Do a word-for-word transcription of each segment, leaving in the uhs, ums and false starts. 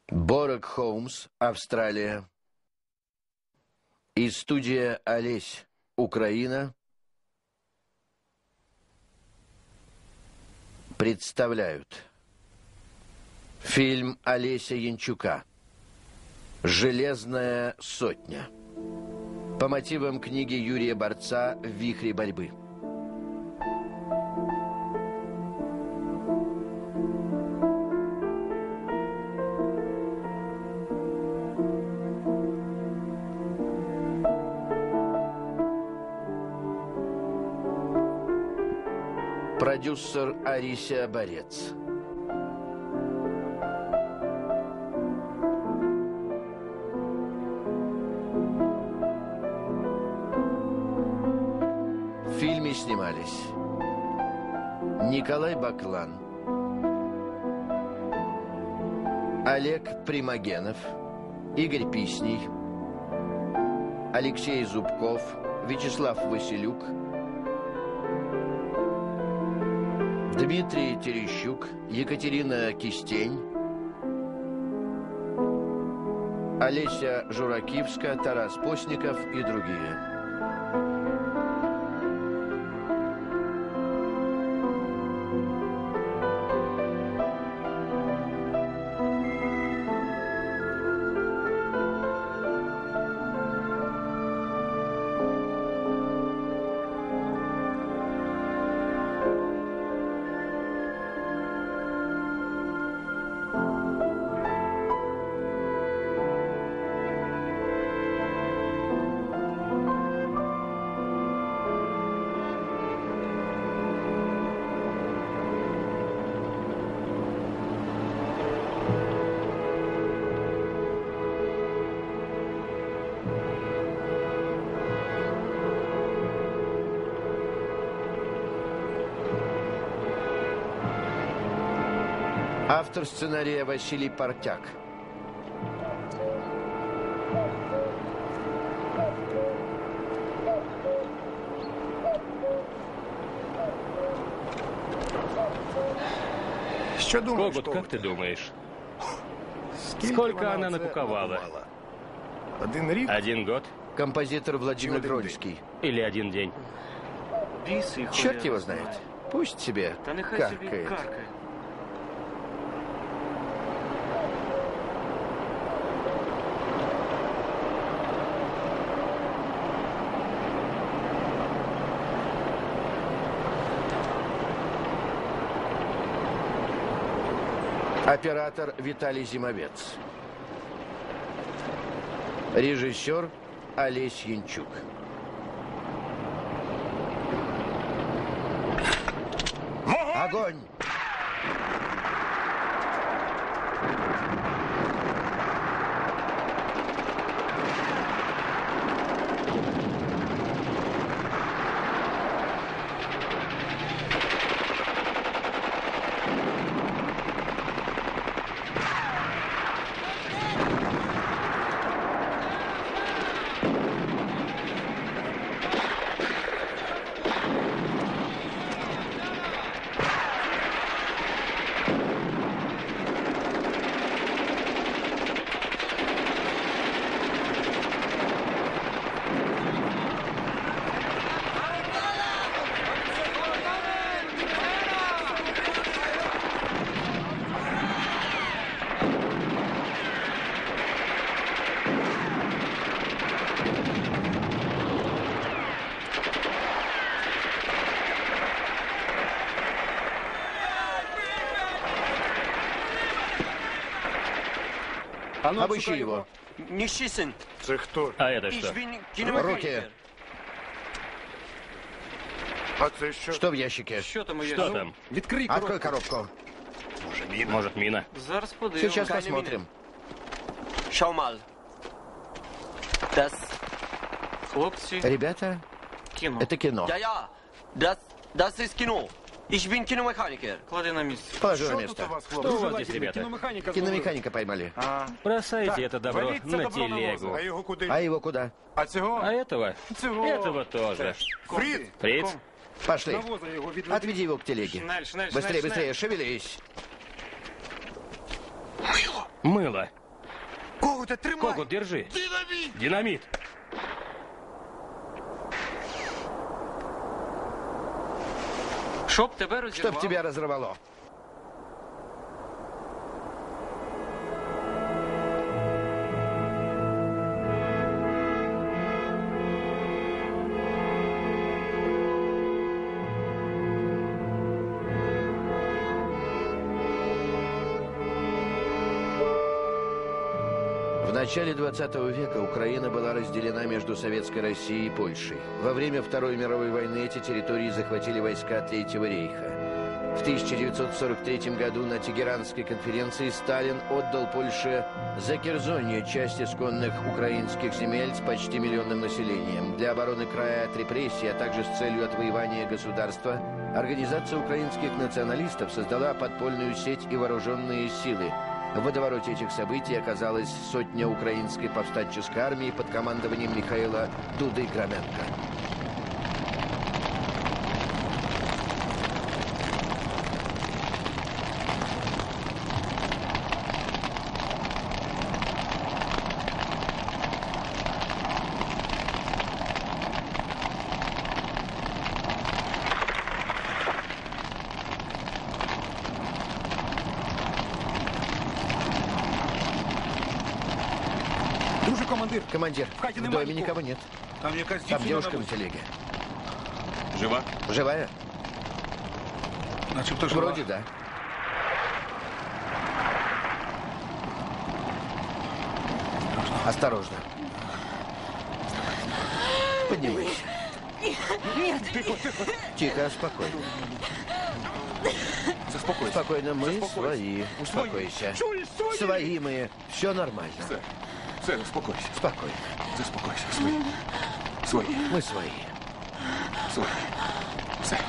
Борок Холмс, Австралия. И студия «Олесь», Украина, представляют фильм Олеся Янчука «Железная сотня» по мотивам книги Юрия Борца «В вихре борьбы». Продюсер Арися Борец. В фильме снимались Николай Баклан, Олег Примагенов, Игорь Писней, Алексей Зубков, Вячеслав Василюк, Дмитрий Терещук, Екатерина Кистень, Олеся Журакивска, Тарас Постников и другие. Автор сценария Василий Партяк. Что думаешь? Когут, как ты думаешь? Сколько она накуковала? Один год? Композитор Владимир Гродский. Или один день? Черт его знает. Пусть себе каркает. Оператор Виталий Зимовец. Режиссер Олесь Янчук. Огонь! Обыщи его. Це хто? А это что? Руки. А це що? Что в ящике? Что там? Открой коробку. Может, мина? Сейчас посмотрим. Шаумал. Das. Ребята, это кино. Ja, ja. Das, das ist Kino. Ich bin Kinomechaniker. Клади на место. Положи на Що тут место. у вас, Что у хлопці? вас здесь, ребята? Киномеханика поймали. А, Бросайте это добро валіть це на добро на воза. телегу. А його куди? А его куда? А цього? А этого? Цього. Этого тоже. Фрід! Фриц? Пошли. На воза його відведи. Отведи его к телеге. Шнель, шнель, Быстрее, шнель, быстрее, шевелись. Мыло. Когут, держи. Динамит. Чтоб тебе Чтоб розірвало. тебя разорвало. В начале двадцатого века Украина была разделена между Советской Россией и Польшей. Во время Второй мировой войны эти территории захватили войска Третьего рейха. В тысяча девятьсот сорок третьем году на Тегеранской конференции Сталин отдал Польше Закерзонье, часть исконных украинских земель с почти миллионным населением. Для обороны края от репрессий, а также с целью отвоевания государства, Организация украинских националистов создала подпольную сеть и вооруженные силы. В водовороте этих событий оказалась сотня украинской повстанческой армии под командованием Михаила Дуды-Громенко. Командир, в доме никого нет. Там, мне кажется, Там девушка на телеге. Жива? Живая? Начебто жива. Вроде да. Осторожно. Поднимайся. Нет. Тихо, спокойно. Заспокойся. Спокойно, мы Заспокойся. свои. Успокойся. Свои мы. Все нормально. Сэр, сэр, успокойся. Спокойно. Заспокойся. Свои. Свои. Мы свои. Свои. Сэр.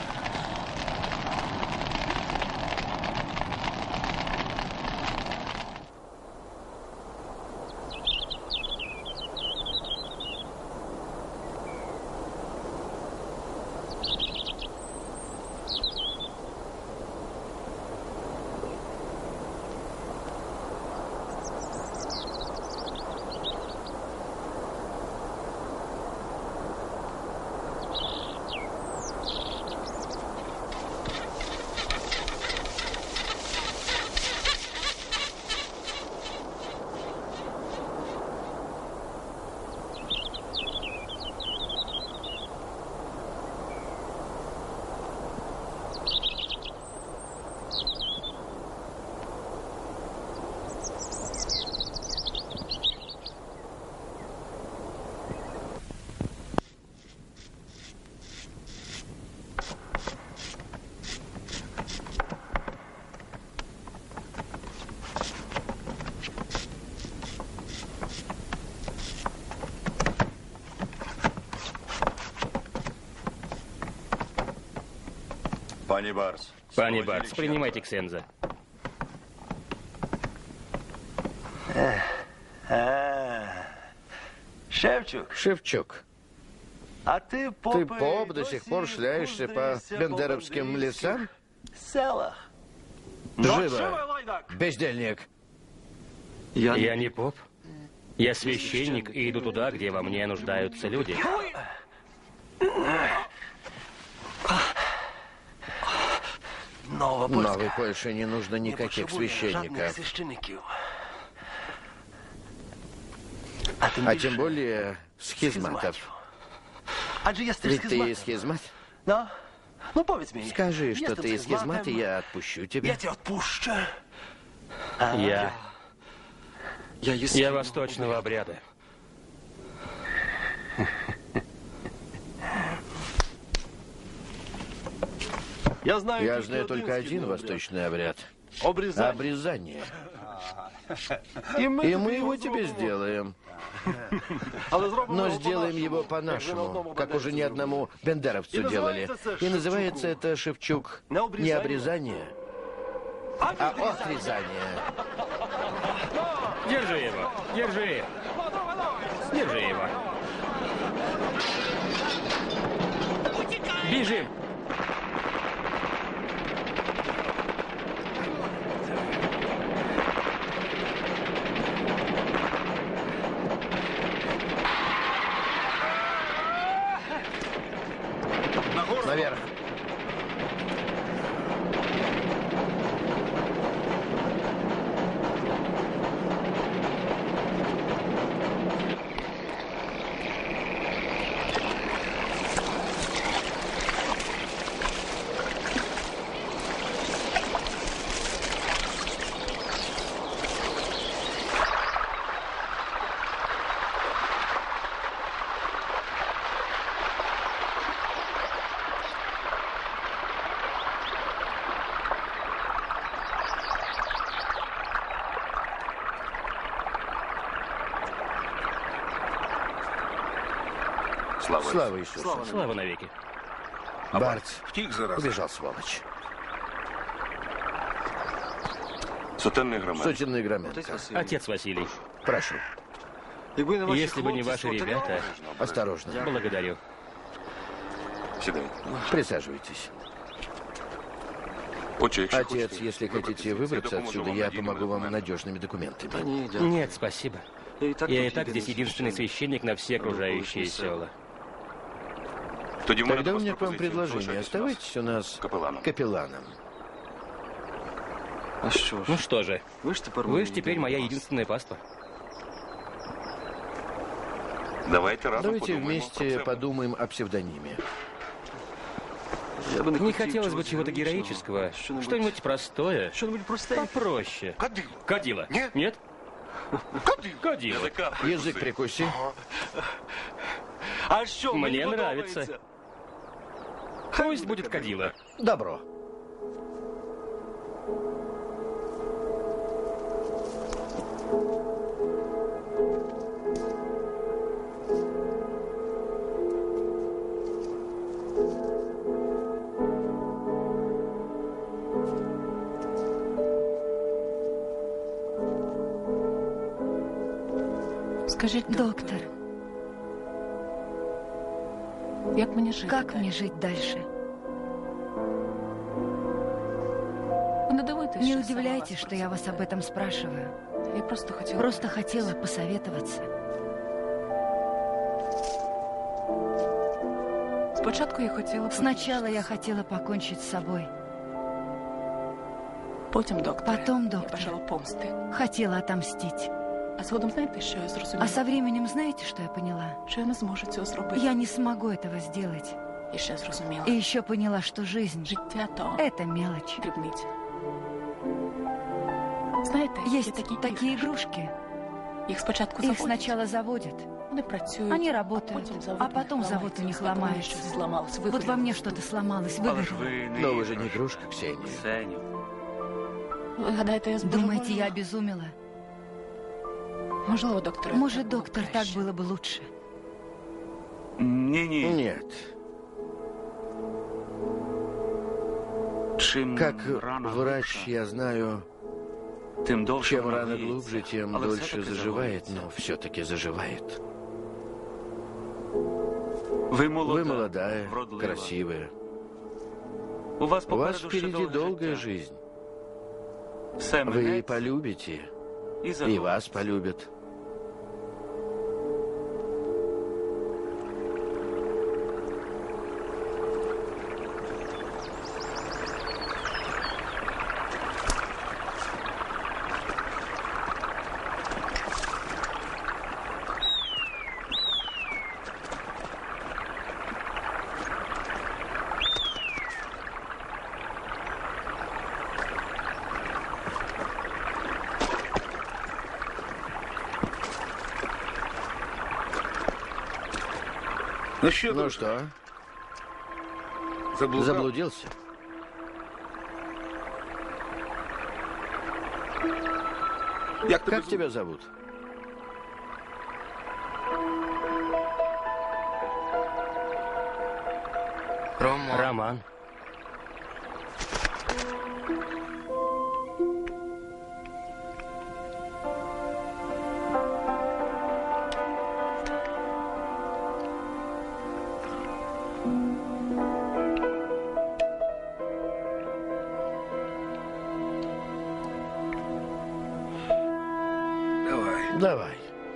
Пани Барс. Пани Барс, принимайте ксенза. Шевчук, Шевчук, а ты поп, ты, поп, до сих пор шляешься по бендеровским лесам? селах. Живо, бездельник. Я... Я не поп. Я священник и иду туда, где во мне нуждаются люди. Новой Польше не нужно никаких священников. А тем более схизматов. Ведь ты схизмат? Скажи, что ты схизмат, и я отпущу тебя. Я тебя отпущу. Я... Я восточного обряда. Я знаю, Я знаю только один восточный обряд. Обрезание. Обрезание. И мы, И мы его тебе сделаем. Но сделаем его по-нашему, как уже ни одному бендеровцу делали. И называется это, Шевчук, не обрезание, а отрезание. Держи его, держи. Держи его. Бежим. Слава, Слава Иисусу. Слава. Слава навеки. Барт Втік зараз. убежал, сволочь. Сотенний громад. Сотенный Громенко. Отец Василий, Прошу, Якби не ваші если бы не хлопці, ваши то ребята, осторожно. благодарю. Сідай. Присаживайтесь. Отче, якщо Отец, хочете если хотите вибратися, выбраться допоможу отсюда, вам я надійними помогу вам документами. надежными документами. Та ні, дякую. Нет, спасибо. Я и так, Я тут и так здесь единственный единственный священник на все окружающие села. Тоді в мене Тогда до у вас меня к вам пропозиція. предложение. Залишайтесь у нас Оставайтесь у нас капеланом. капелланом. А що ж? Ну что же, ви ж тепер вы мої же теперь єдиний моя пас. единственная паства. Давайте разом Давайте подумаємо про вместе це. подумаем о псевдониме. Я би Не хотів хотелось бы чогось чего-то героїчного. героического. Що-небудь- Что-нибудь простое. Що-небудь просте. Попроще. Кадил. Кадила. Нет. Нет? Кадил. Кадила. Язика Язык прикуси. прикуси. А що, Мне мені нравится. подобається? Пусть будет кадила. Добро. Скажіть, Доктор, як мені жити? как мне жить дальше? Ви не дивуйтесь, Не що сама удивляйтесь, вас что я вас об этом спрашиваю. просила. Я просто хотіла... Просто хотела посоветоваться. Спочатку я хотіла... б Сначала я покінчити. хотела покончить с собой. Потім, доктор. Потом, Я доктор. бажала помсти. Хотела отомстить. А згодом знаєте, що я зрозуміла? А со временем знаете, что я поняла? Що я не зможу цього зробити. Я не смогу этого сделать. І ще зрозуміла. И еще поняла, что жизнь Життя то... — это мелочь. дрібниця. Знаєте, є Есть такі, такие игрушки. Їх спочатку Их заводять, сначала заводят, вони працюють, они а работают, потім завод а у них потом завод у ламається. них Ось так у мене ломается. щось зламалось, Вот во вигоріло. мне что-то сломалось, выгорело. Но вы же не игрушка, Ксения. Ксеню. Ви гадаєте, я Думаете, я збожеволіла? обезумела? Можливо, доктор. Может, доктор, так было бы лучше. Ні-ні. Нет. Как врач я знаю, Тим довше чем вона рана гноїться. глубже, тем Але дольше все-таки заживает, загоїться. но все-таки заживает. Ви Вы молода, молодая, вродлива. красивая. У вас У вас попереду ще впереди довге долгая життя. жизнь. Все Вы минеться полюбите, і и загоїться. вас полюбят. Ну що, Ну друже, что, заблукав? заблудился? Як тебе Как звуть? тебя зовут? Роман. Давай. Давай.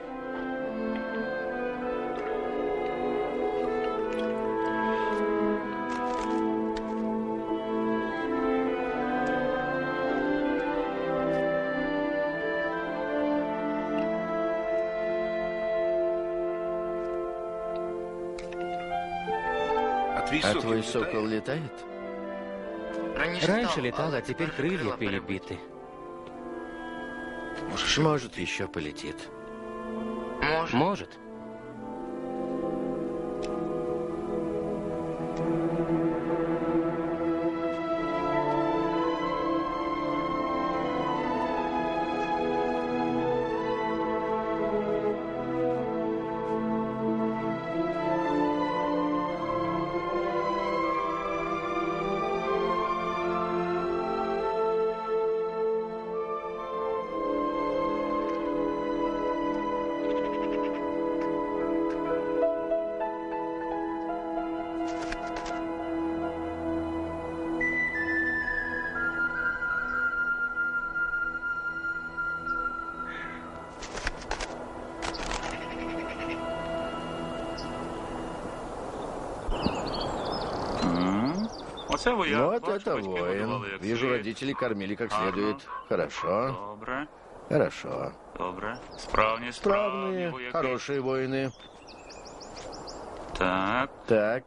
А твій А сокіл твой літає? сокол летает? Раньше летал, а теперь крылья перебиты. Может, еще полетит. Может. Це вояк. Вот Бачу, это батьки воин. годували, як Вижу, слід. родители кормили как Ага. следует. Хорошо, Добре, хорошо. добре. Справні, справні Справные, вояки. хорошие воины. Так, Так,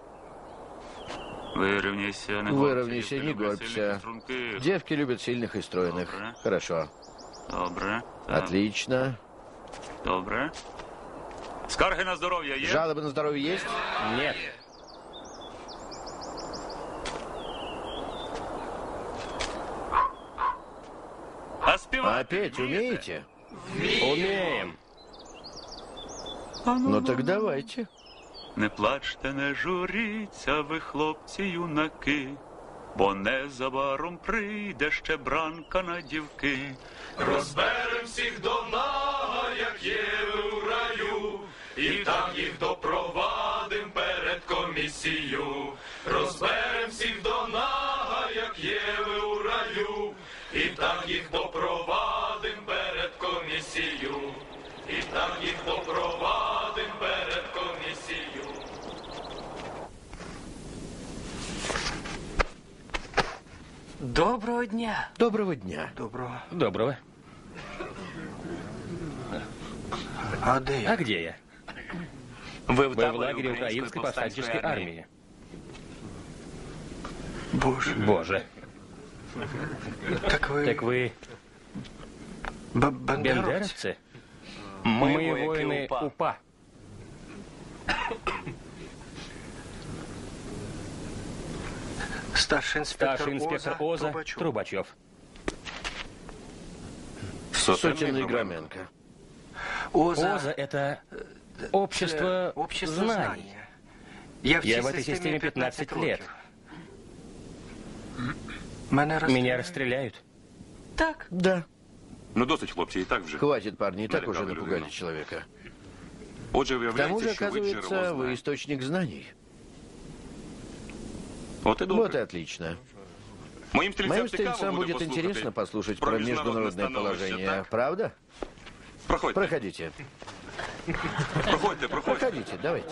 вирівняйся, не Выровняйся, горбся, не люблю горбся. сильних і струнких. девки любят сильных и стройных. Добре. Хорошо, Добре, так, отлично. добре. Скарги на здоров'я є? Жалобы на здоровье есть? Нет. А співати А петь умеете? Умеем. Ну так давайте. Не плачте, не журіться, ви, хлопці, юнаки, бо незабаром прийде ще бранка на дівки. Розберем всіх до нага, як єви у раю, і там їх допровадим перед комісією. Розберем всіх до нага, як єви у раю, і там їх допровадим перед комісією. І там їх допровадим перед комісією. Доброго дня. Доброго дня. Доброго. Доброго. А де я? А где я? Ви Вы в лагере украинской повстанческой армии. Боже. Боже. Так ви... Так вы Б- бандеровці? бендеровцы? Мы воины УПА. Старший інспектор, Старший инспектор ОЗа Трубачов. Трубачев. Сотенный Громенко. ОЗа, ОЗа — это це общество общество знаний. знання. Я в, цій Я в этой системе пятнадцать лет. років. Мене розстріляють. Меня расстреляют. Так. Да. Ну досить, хлопці, і так вже. Хватит, парни, и так Налякали уже напугали людину. человека. Отже, К тому виявляється, же, що ви джерело оказывается, вы знань. источник знаний. От і добре. Вот и отлично. Моїм стрільцям, Моим цікаво стрельцам буде будет послухати интересно послушать про про международное международное становище, положение. так? Правда? Проходьте, Проходите. проходьте, проходьте. Проходите, давайте.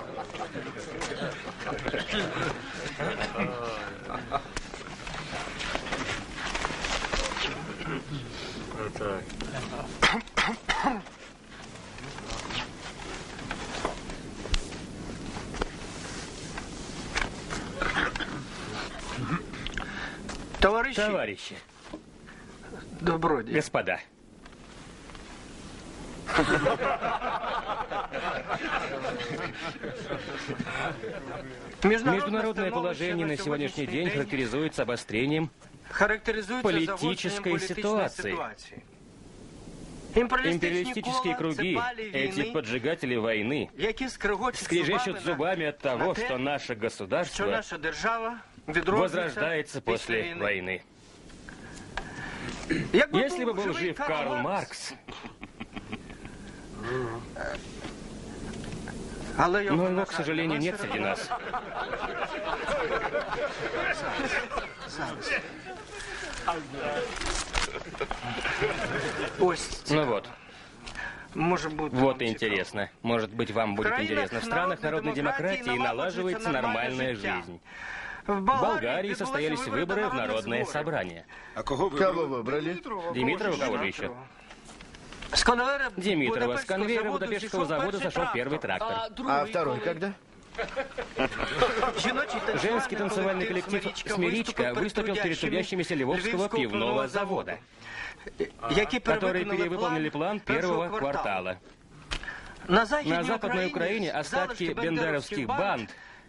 Товариші, Товарищи, добродії. господа. Международное положение на сегодняшний день характеризуется обострением характеризується политической ситуации. Империалистические круги, эти поджигатели войны, які скрегочуть скрежещут зубами зубами от на того, те, что наше що государство наша держава відроджується возрождается після после війни. войны. Якби Если бы был живий жив Карл Маркс, але його, но на его, к жаль, сожалению, нема нет серед среди нас. Ось, Ну вот, може бути. вот вам и цікаво. интересно. Может быть, вам будет країнах интересно. В странах народной демократии налаживается налагоджується нормальная життя. жизнь. В В Болгарии состоялись выборы в народное собрание. А кого ви Кого выбрали? Димитрова, кого же еще? С конвейера Димитрова. С конвейера заводу Будапештского зійшов завода перший сошел трактор. первый трактор. А второй когда? Жіночий танцювальний Женский танцевальный коллектив «Смиричка» выступил перед трудящимися Львовского пивного завода, які которые перевиконали перевыполнили план первого квартала. На Західній На Западной Украине залишки остатки бендеровских банд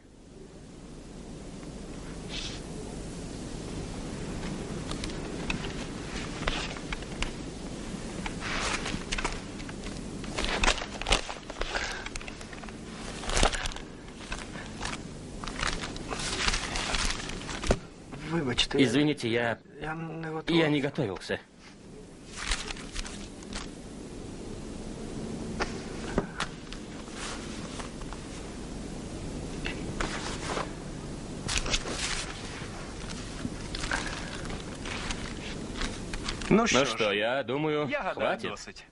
Вибачте, Извините, я, я не готовий. я не готовился. Ну Ну що, что, ж, я думаю, я гадаю, хватит. досить.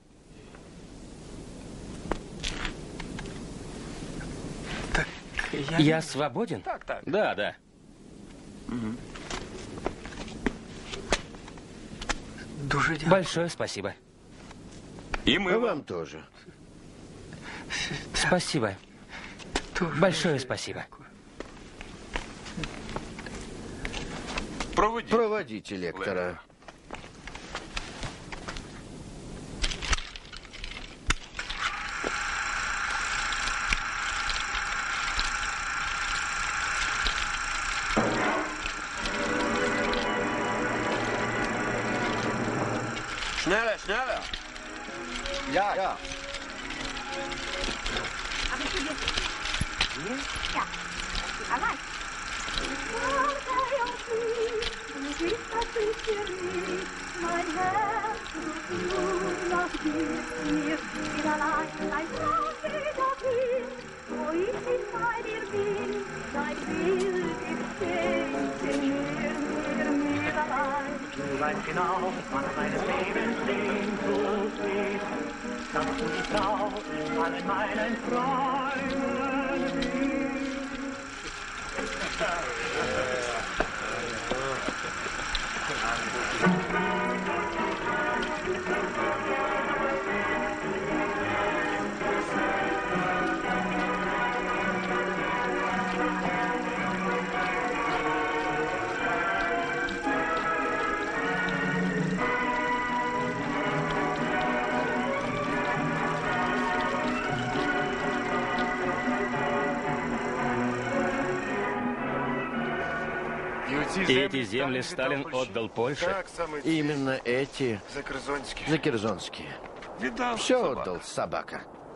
Так, я... Я свободен? Так, так. Да, да. Большое спасибо. И мы вам тоже. Спасибо. Большое спасибо. Проводите лектора. Schneller, schneller! Ja, ja. Mein Herz ruft nur nach dir, mir bin allein, ein Traum wieder hin, wo ich nicht bei dir bin, dein Bild ist stehen, mir, mir, mir allein. Du weißt genau, was meines Lebens Sehnsucht ist, dass du die Frau in allen meinen Träumen bist. И эти земли Сталин отдал Польше? Именно эти закерзонские. Все отдал, собака.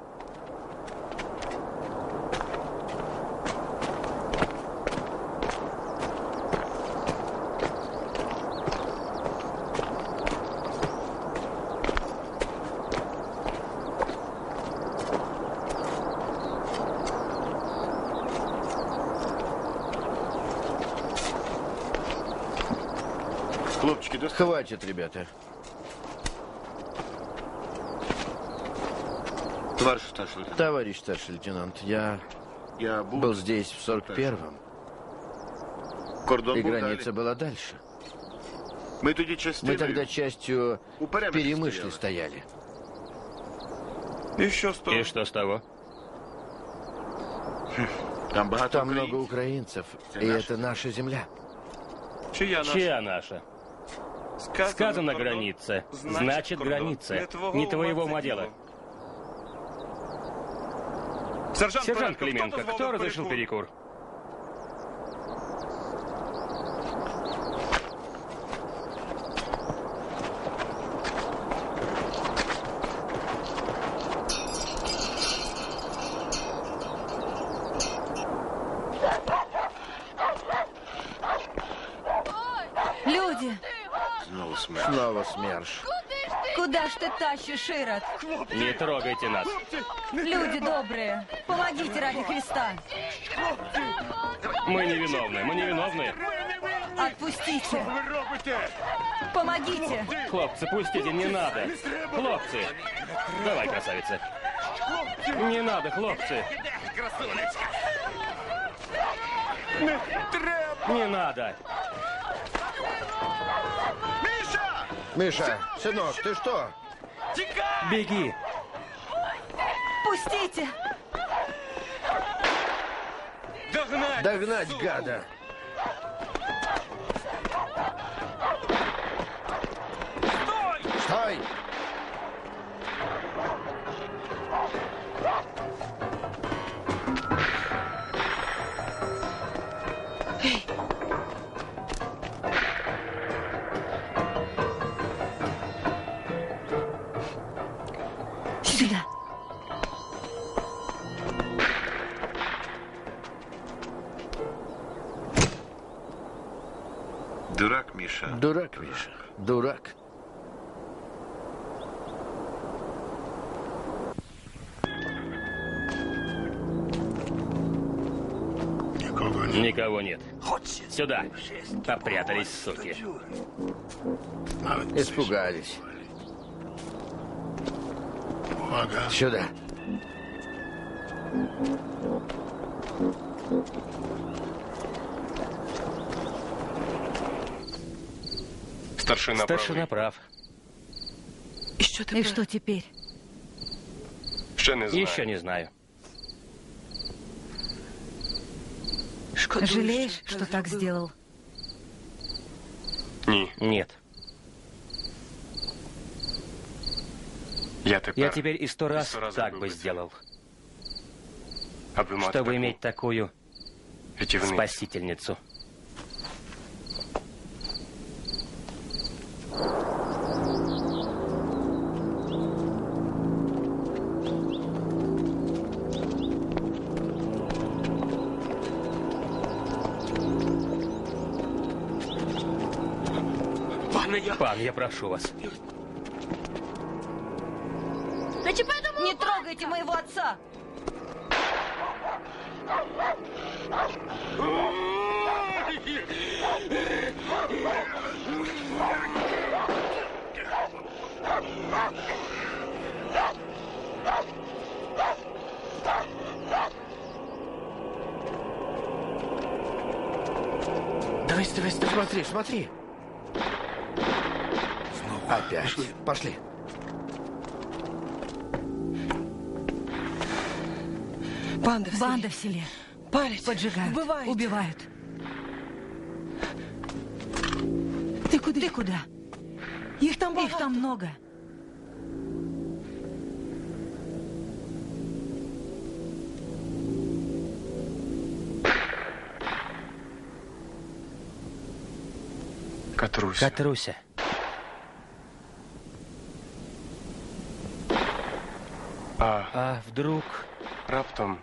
Хватит, ребята. Товарищ старший лейтенант. Товарищ старший лейтенант, я, я был, был здесь в сорок первом. И граница была дальше. Мы, частину, Мы тогда частью в Перемышле стояли. Еще сто. И что с того? Там, Там много украинцев, это и наша. Это наша земля. Чья наша? Чья наша? Сказано, Сказано граница, значит, значит граница. Не твоего, не твоего ума дело. Сержант, Сержант Клименко, кто, кто разрешил перекур? Люди! Снова СМЕРШ. Куда ж ты тащишь, Ирод? Не трогайте нас. Люди добрые, помогите ради Христа. Мы невиновны, мы невиновны. Отпустите. Помогите. Хлопцы, пустите, не надо. Хлопцы. Давай, красавица. Не надо, хлопцы. Не надо. Миша, сынок, ты что? Беги. Пустите. Догнать, Догнать гада. Стой! Стой! Эй! Сюда. Дурак, Миша. Дурак, Миша. Дурак. Никого нет. Никого нет. Сюда. Попрятались, суки. Испугались. Сюда. Старшина, Старшина прав. И что, И что теперь? Ще не знаю. Еще не знаю. Жалеешь, что так сделал? Ні. Нет. Я тепер... Я теперь и сто раз сто раз так зробив бы би це. сделал, Аби мати чтобы таку иметь такую рятівницю. спасительницу. Пан, я прошу вас. Не трогайте моего отца! Давай, давай, смотри, смотри. Опять. Пошли. Пошли. Банда в селе. Банда в селе. Палят, поджигают, убивают. убивают. Ты куда? Ты куда? Их там много. Их там много. Катруся. Катруся. А, А вдруг раптом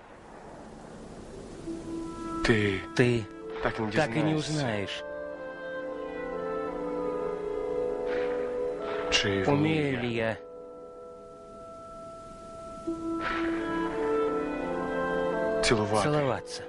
ти ты так і не так и не дізнаєшся, узнаешь, чи умею вмію ли я цілувати. целоваться.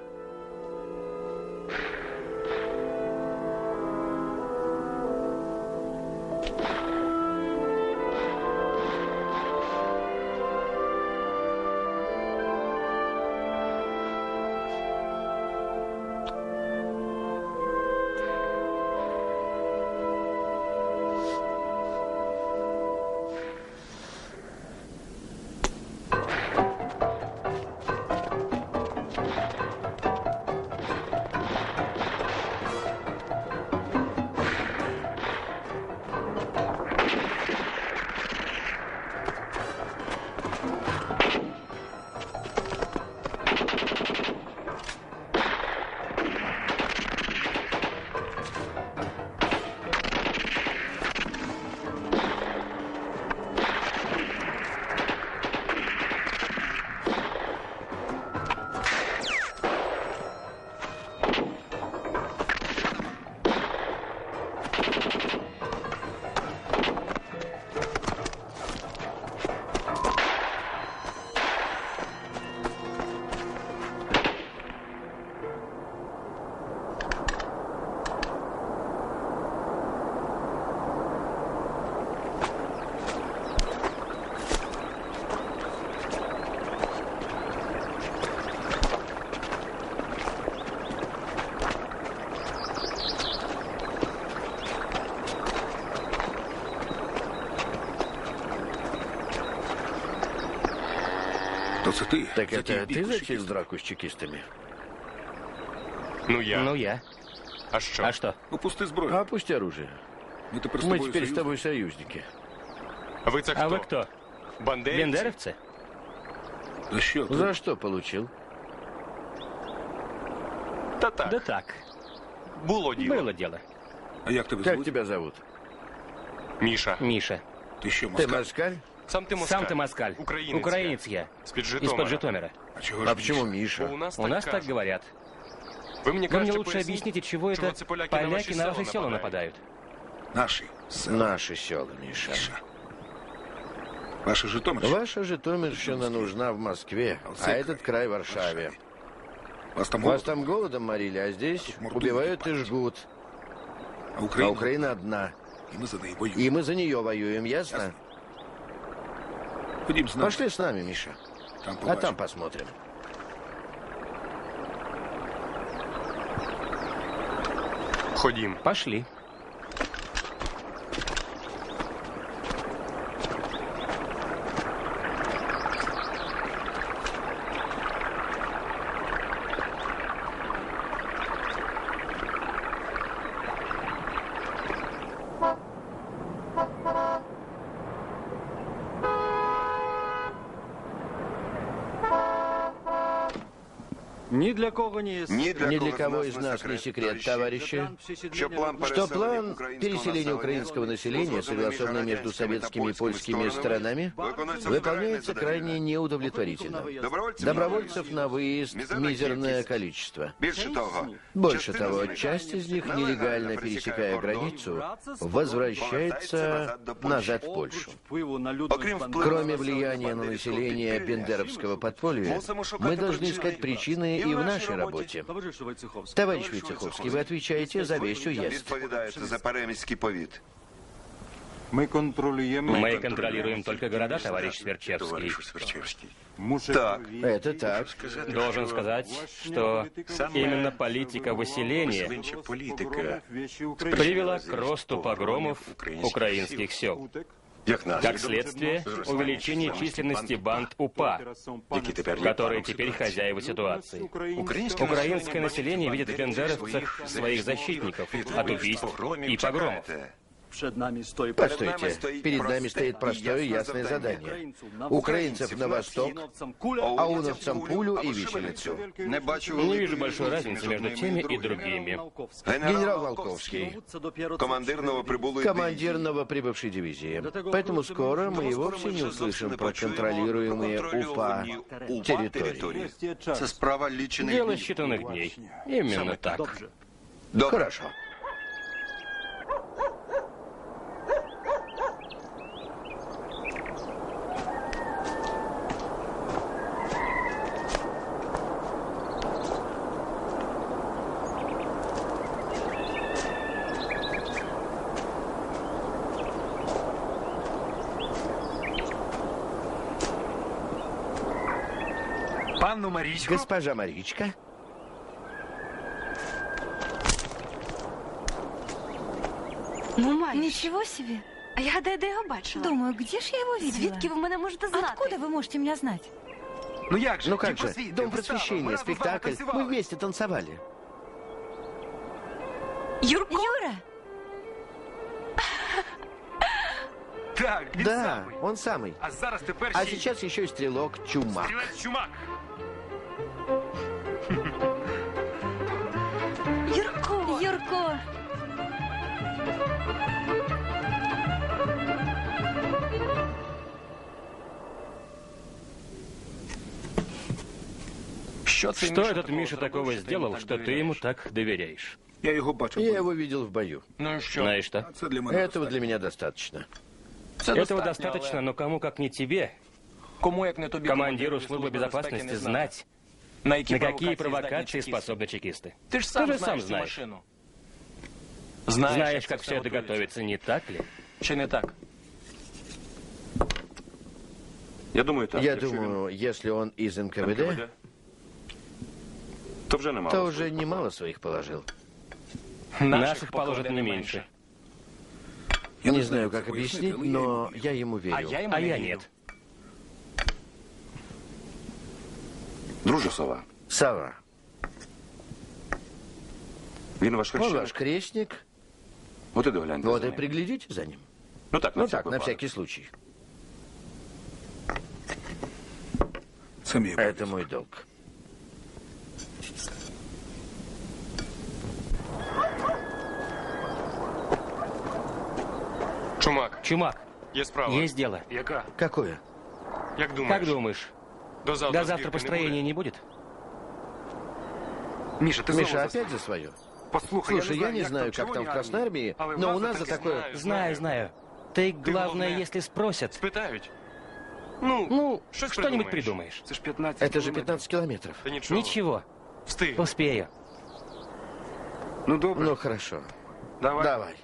Це ти? Так это ты затеял драку с чекистами? Ну я. Ну я. А що? А что? Опусти зброю. Опусти оружие. Ми тепер з Мы тобою теперь с союзники. тобой союзники. А ви це хто? А вы кто? Бандерівці? Бендеровцы? За що? За что получил? Та так. Да так. Було діло. Было дело. А як тебе Как звуть? тебя зовут? Міша. Миша. Ти що, Ты москаль? москаль? Сам ти москаль. Сам ты москаль. Українець. Украинец я. З-під Из-под Житомира. Житомира. А чого ж А почему Міша? Бо у Миша? нас У так нас так кажуть. говорят. Ви мені Вы краще мне лучше поясніть, объясните, чего чого это це поляки, поляки на на наші наши села села нападають? нападают? Наші села. Наши села, Миша. Міша. Ваша Житомир? Ваша Житомирщина нужна в Москве, а этот край в Варшаве. Вас там Вас голод? там голодом морили, а здесь Мордуют убивают и и палят. жгут. А А Україна? Украина одна. І ми за неї воюємо. И мы за нее воюем, ясно? Ясно. Ходім з нами. Пошли с нами, Миша. Там А побачимо. там посмотрим. Ходім. Пошли. Ни для кого не Ни для кого из нас не секрет, товарищи, что план переселения украинского населения, согласованный между советскими и польскими сторонами, выполняется крайне неудовлетворительно. Добровольцев на выезд мизерное количество. Больше того, часть из них, нелегально пересекая границу, возвращается назад в Польшу. Кроме влияния на население бендеровского подполья, мы должны искать причины и в нашей работе. Товарищ Войцеховский, вы отвечаете за весь уезд. Мы контролируем... Мы контролируем только города, товарищ Сверчевский. Так, это так. Должен сказать, что именно политика выселения привела к росту погромов украинских сел. Как следствие, увеличение численности банд УПА, которые теперь хозяева ситуации. Украинское население видит в бендеровцах своих защитников от убийств и погромов. Постойте, перед нами стоит простое и ясное задание. Украинцев на восток, ауновцам пулю и виселицу. Не вижу большой разницы между теми и другими. Генерал Волковский, командир новоприбывшей дивизии. Поэтому скоро мы и вовсе не услышим про контролируемые УПА территории. Дело считанных дней. Именно так. Хорошо. Госпожа Маричка. Ну, Мариш. Ничего себе. А я гадаю, де його бачила. Думаю, где ж я его видела? Звідки ви мене можете знати? Откуда вы можете меня знать? Ну как же, ну как же, Дом просвещения, спектакль. Мы вместе танцевали. Юрко? Юра? Так, да, он самый. А сейчас еще и стрелок Чумак. Чумак. Юрко! Юрко! Что этот Миша такого сделал, что ты ему так доверяешь? Я его бачу. Я его видел в бою. Ну и что? Знаешь что? Этого для меня достаточно. Этого достаточно, но кому как не тебе, командиру службы безопасности, знать, на какие провокации способны чекисты. Ты же сам знаешь. Знаешь, как все это готовится, не так ли? Чи не так? Я думаю, так. Я думаю, если он из эн ка вэ дэ, то уже немало, то уже немало своих положил. Наших положит не меньше. Не знаю, как объяснить, но я ему верю. А я нет. Друже Сова. Сова. Він ваш Он хрещеник. ваш крестник. Вот и догляньте Вот за и ним. приглядите за ним. Ну так, на Ну всяк так, на випадок. всякий случай. Самі Это мой долг. Чумак, Чумак, є справа. есть дело. Яка? Какое? Як думаєш? Как думаешь, До завтра, до завтра збірки построения не будет? Міша, ти Миша, знову за опять за свое? Послухай, Слушай, я не знаю, как там в Красной Армии, но у нас за такое... Знаю, знаю. Ты, главное, головне, если спросят, Спитають. Ну, ну, щось что-нибудь придумаєш. придумаешь. Це ж п'ятнадцять Это же кілометрів. пятнадцать километров. Та нічого. Ничего, Встиг. успею. Ну, добре. Ну, хорошо. Давай. Давай.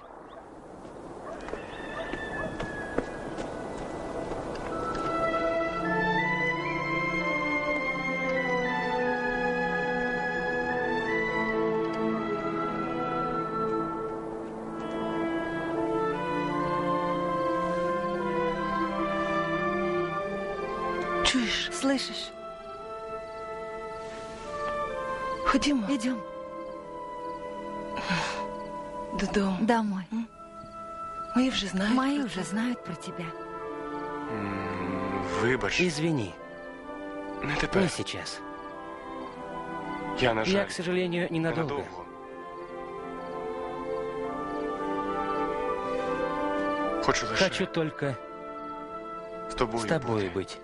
Чуешь, слышишь? Ходімо. Идем. Додому. Домой. Мої вже знають. Мои уже знают про тебя. Вибач. Извини, Не не тепер. сейчас. Я, к сожалению, ненадолго. Хочу только с тобой быть.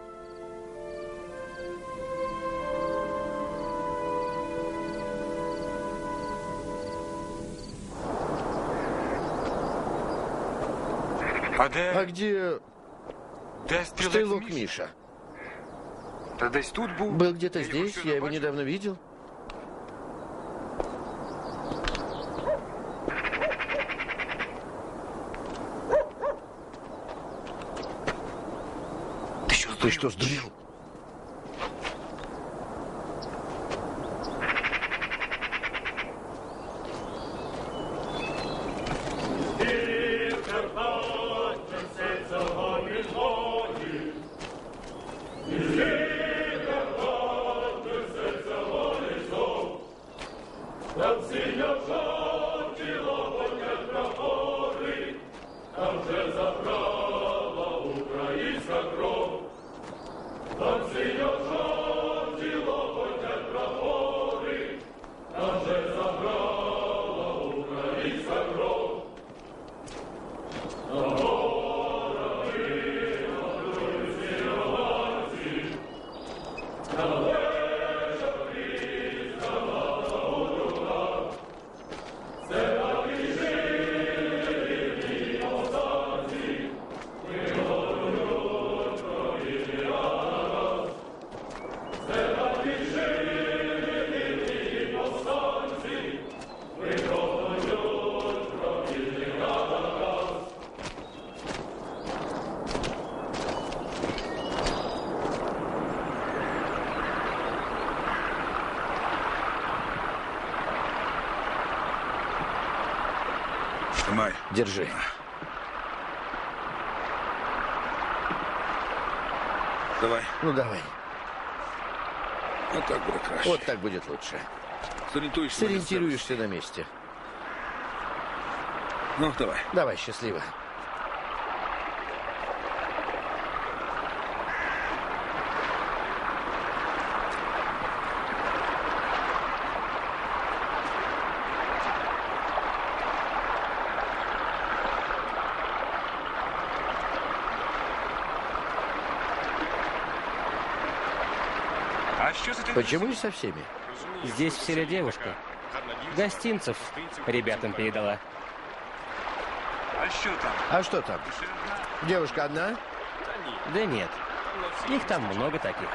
А где стрелок Миша? Был где-то здесь, я его недавно видел. Ты что, сдурел? Держи. Давай. Ну, давай. Вот так будет хорошо. Вот так будет лучше. Сориентуешься, Сориентируешься на месте. Ну, давай. Давай, счастливо. Почему не со всеми? Здесь вселя девушка. Гостинцев ребятам передала. А что там? А что там? Девушка одна? Да нет. Их там много таких.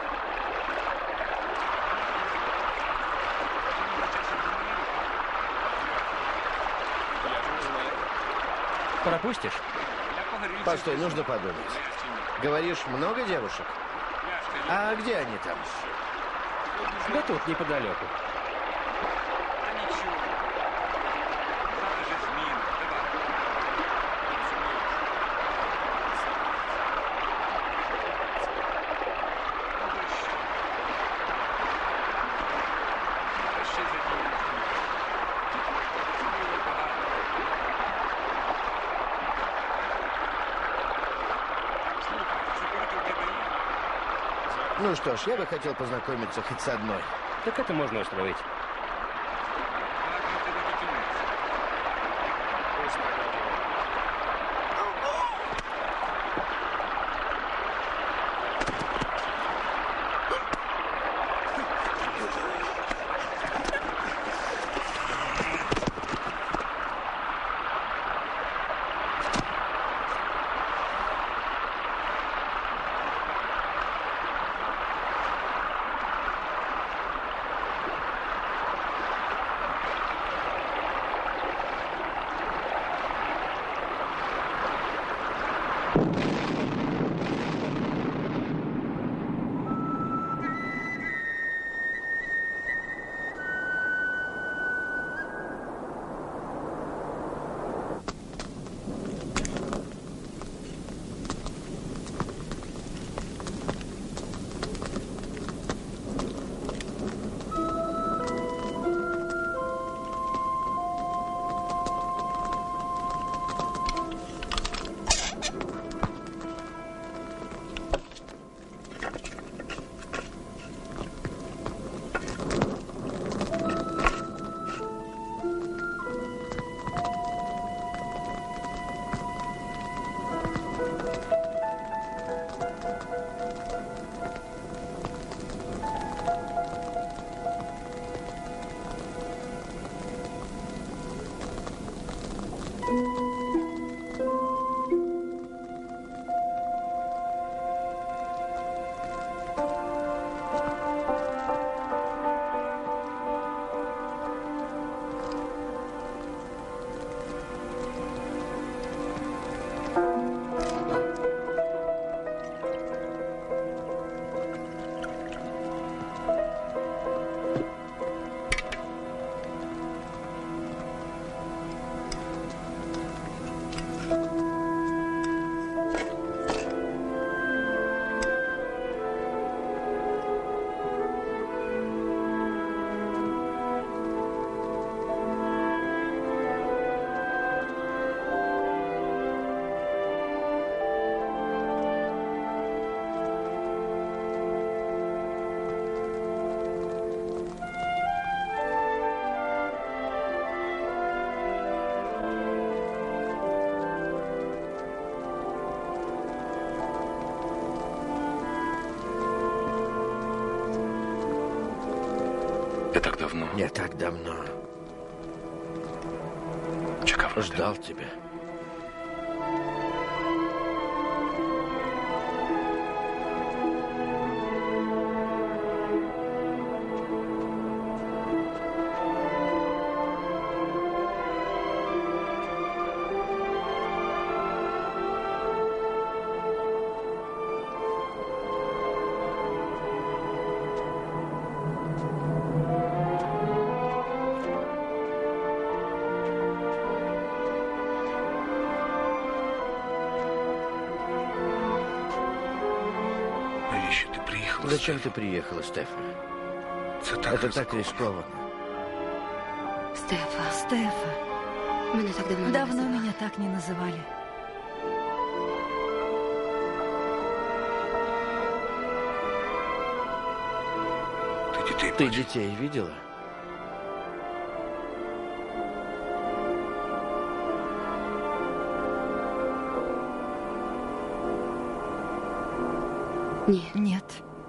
Пропустишь? Постой, нужно подумать. Говоришь, много девушек? А где они там? Да тут, неподалеку. Ну что ж, я бы хотел познакомиться хоть с одной. Так это можно устроить. Я так давно. Я так давно ждал тебя. Зачем ты приехала, Стефа? Это так рискованно. Стефа. Стефа. Меня так давно, Давно не меня так не называли. Ты детей, Ты детей видела? Нет. Нет.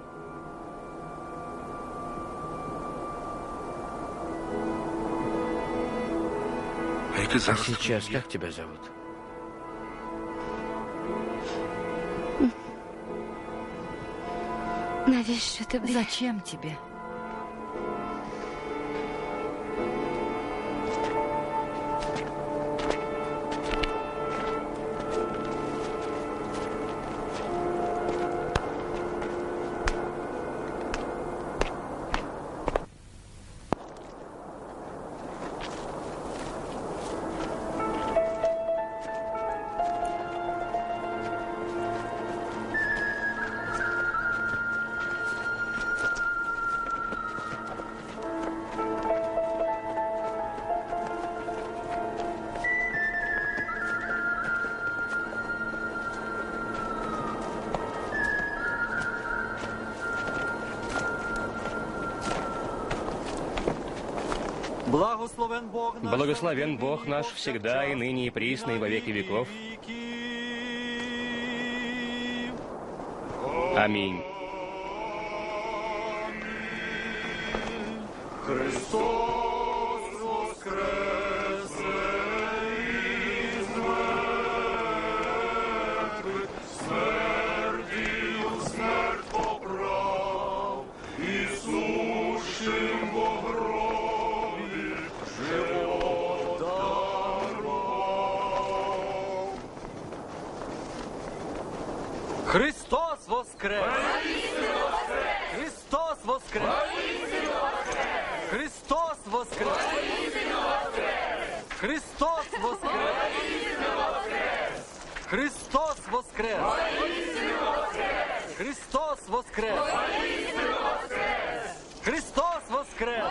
А сейчас как тебя зовут? Навіщо тобі? Зачем тебе? Благословен Бог наш всегда и ныне и присно и во веки веков. Аминь. Христос воскресе із мертвих, смертію смерть поправ, Ісушим во гробі живот дарував. Христос воскрес! Христос воскрес! Христос воскрес! Христос воскрес! Христос воскрес! Христос воскрес! Христос воскрес!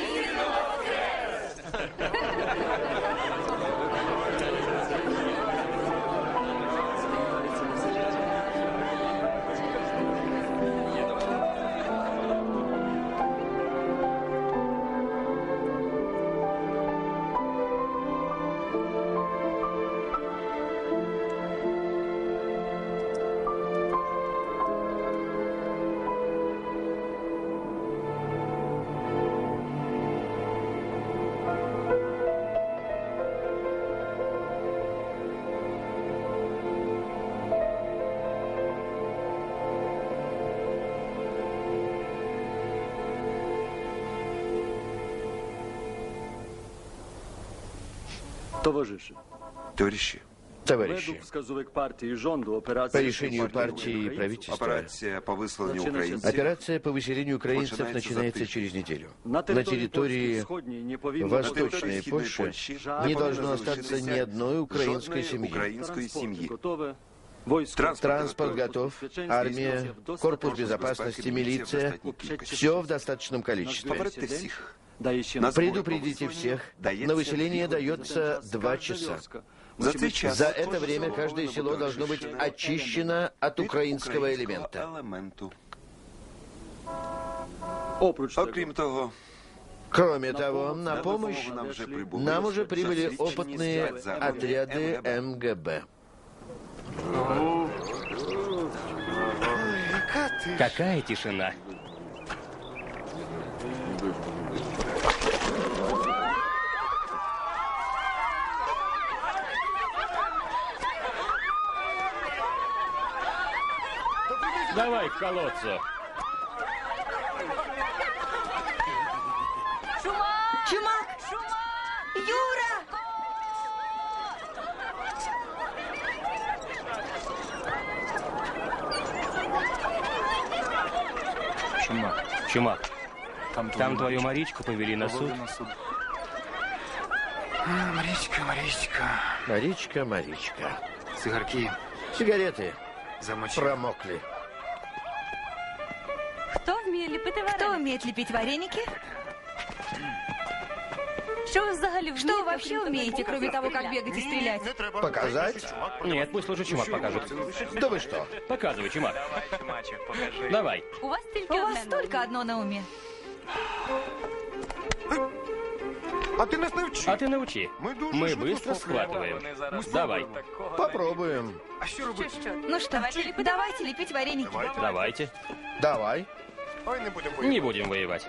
Товариші. Товарищи. Товарищи, по решению партии и правительства, Операция по высланию украинцев. операция по выселению украинцев начинается через неделю. На территории Восточной Польши не должно остаться ни одной украинской семьи. Транспорт готов, армия, корпус безопасности, милиция – все в достаточном количестве. Предупредите всех, на выселение дается два часа. За это время каждое село должно быть очищено от украинского элемента. Окрім того, Кроме того, на помощь нам уже прибыли опытные отряды эм гэ бэ. Какая тишина. Давай к колодцу. Чумак! Юра! Чумак. Чумак. Там твою Маричку повели на суд. А, Маричка, Маричка. Маричка, Маричка. Цигарки. Сигареты Замочили. промокли. Хто вміє ліпити вареники? Кто умеет лепить вареники? Що ви взагалі Что вы вообще умеете, кроме того, как бегать и стрелять? Показать? Нет, пусть лучше Чумак покажет. Да вы что? Показывай, Чумак. Давай. У вас тільки У одне вас на только умі. одно на уме. А ти нас навчи. А ты научи. Мы быстро схватываем. Давай. Попробуем. А що робити? Що, що? Ну что, давайте лепить вареники. Давайте. Давай. Не будем воевать.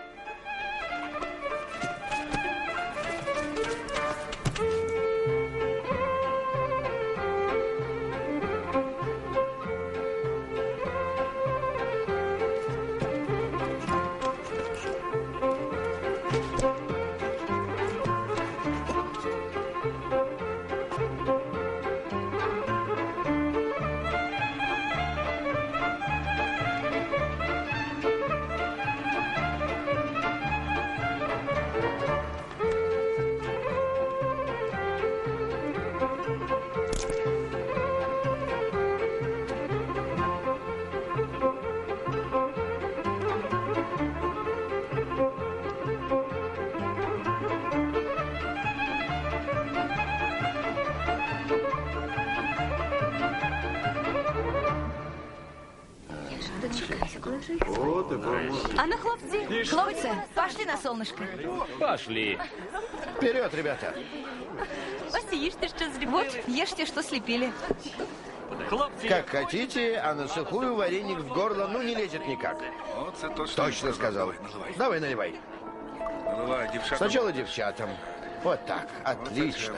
А ну, хлопці, Хлопцы, пошли на солнышко. Пошли. Вперед, ребята. ось їжте, що зліпили. Вот, ешьте, что слепили. Как хотите, а на сухую вареник в горло, ну, не лезет никак. Оце точно. Точно сказал. Давай, наливай. Наливай, дівчата. Сначала девчатам. Вот так. Отлично.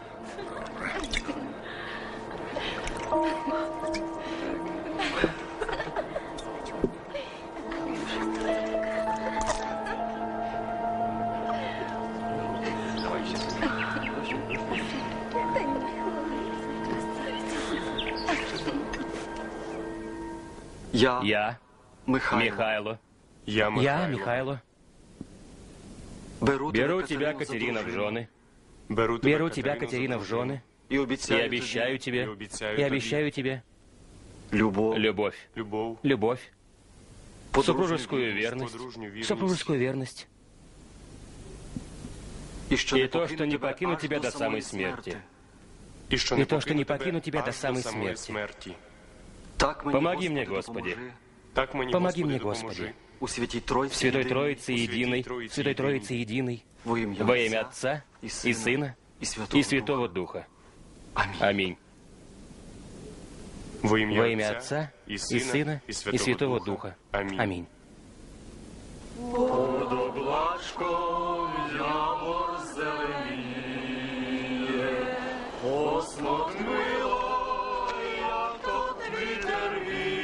Я, Я, Михайло, Михайло. Я Я, Михайло. беру, Беру тебе, тебя, за Катерина, в дружину. жены. Беру Беру тебя, Катерина, в жены. И И обещаю, обещаю тебе, И обещаю и тебе. обещаю тебе любовь, любовь, Любов, любовь, подружню супружескую вірність. верность, подружню вірність. супружескую верность. И, что И то, что не покину тебя до самой смерти. І що И то, что не покину покину тебя аж до самой самої смерти. смерті. Так мені, Помоги мне, Господи, Господи. допоможи. Так мені, Помоги Господи, мне, допоможи. Господи. У Святій Тройці, В Святой єдиній, Троице у Святой Единой, Троице Святой Единой, Троице Единой, во ім'я, во имя Отця Отца і и Сина, Сына і Святого, и Святого Духа. Амінь. Аминь. Во ім'я, Во имя Отца і и Сина, Сына і и Святого, Святого Духа. Амінь. Аминь. Под облачком явор зеленіє, осмок мило, як от вітер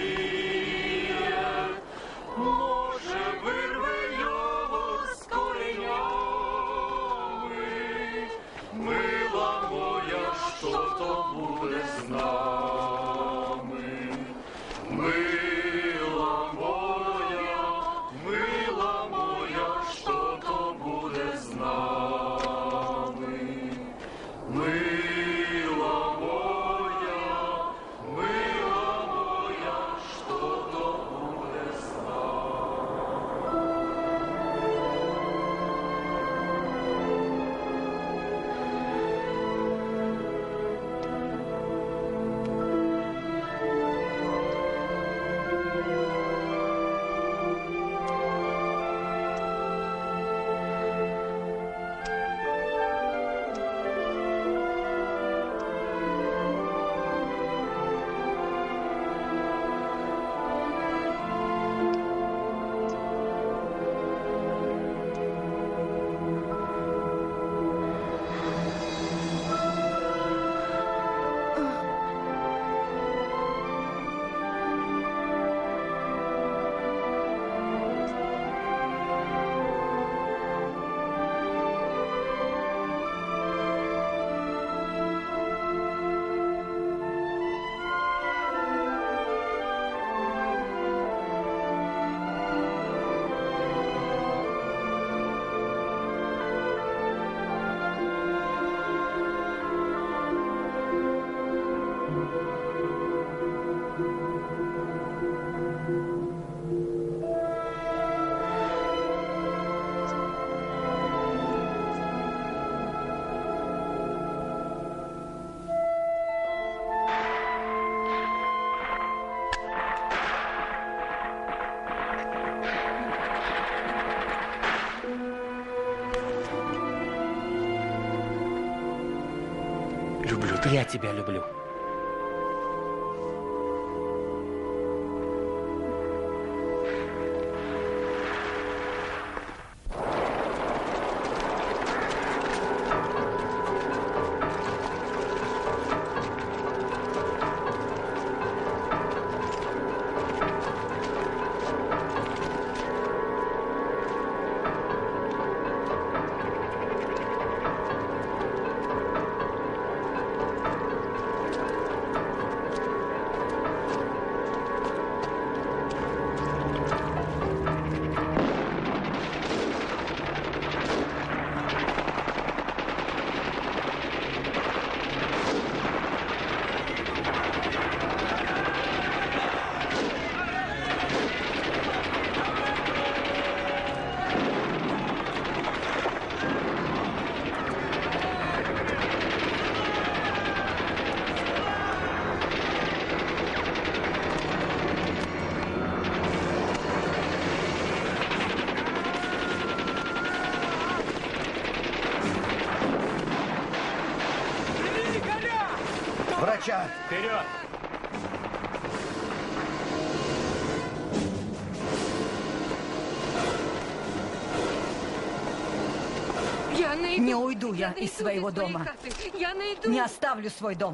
віє, може вирве його з коренями, мила моя, що то буде з нами, мила моя, мила моя, що то буде з нами, мила моя, мила моя, що то буде з Я тебя люблю. Врача! Вперед! Я найду. Не уйду я, я из своего дома. Я найду. Не оставлю свой дом.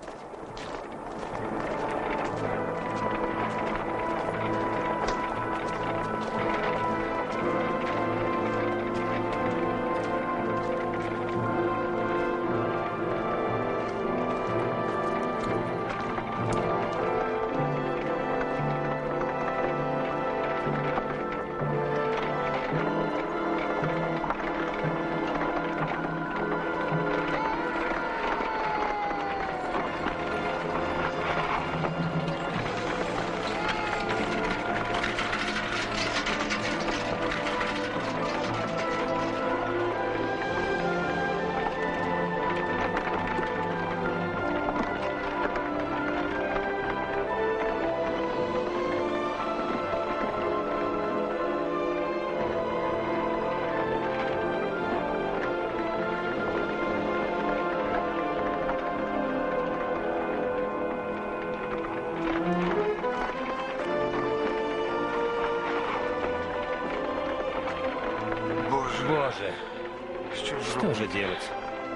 Боже, что же делать?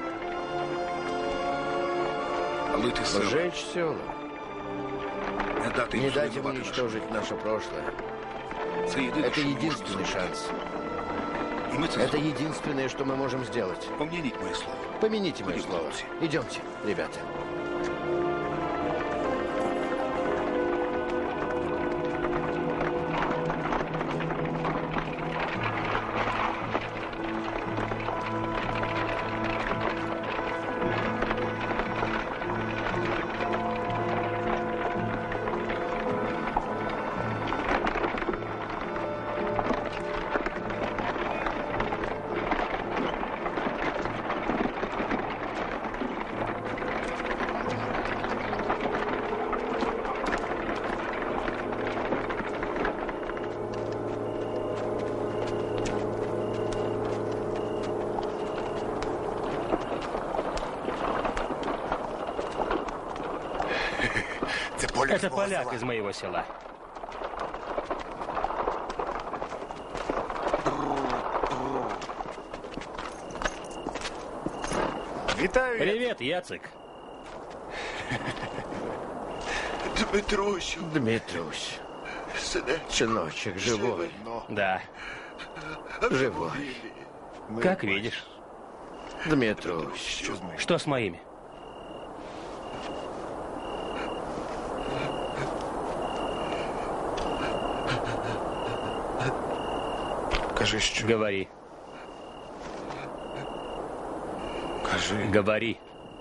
Сжечь села. Не дать им уничтожить наше прошлое. Это единственный шанс. Это единственное, что мы можем сделать. Помяните мое слово. Идемте, ребята. Это поляк из моего села. Витаю! Привет, Яцек. Дмитрусь. Дмитрусь. Сыночек, живой. Да. Живой. Как видишь. Дмитрусь. Что с моими? Кажи, що? Говори. Кажи. Говори.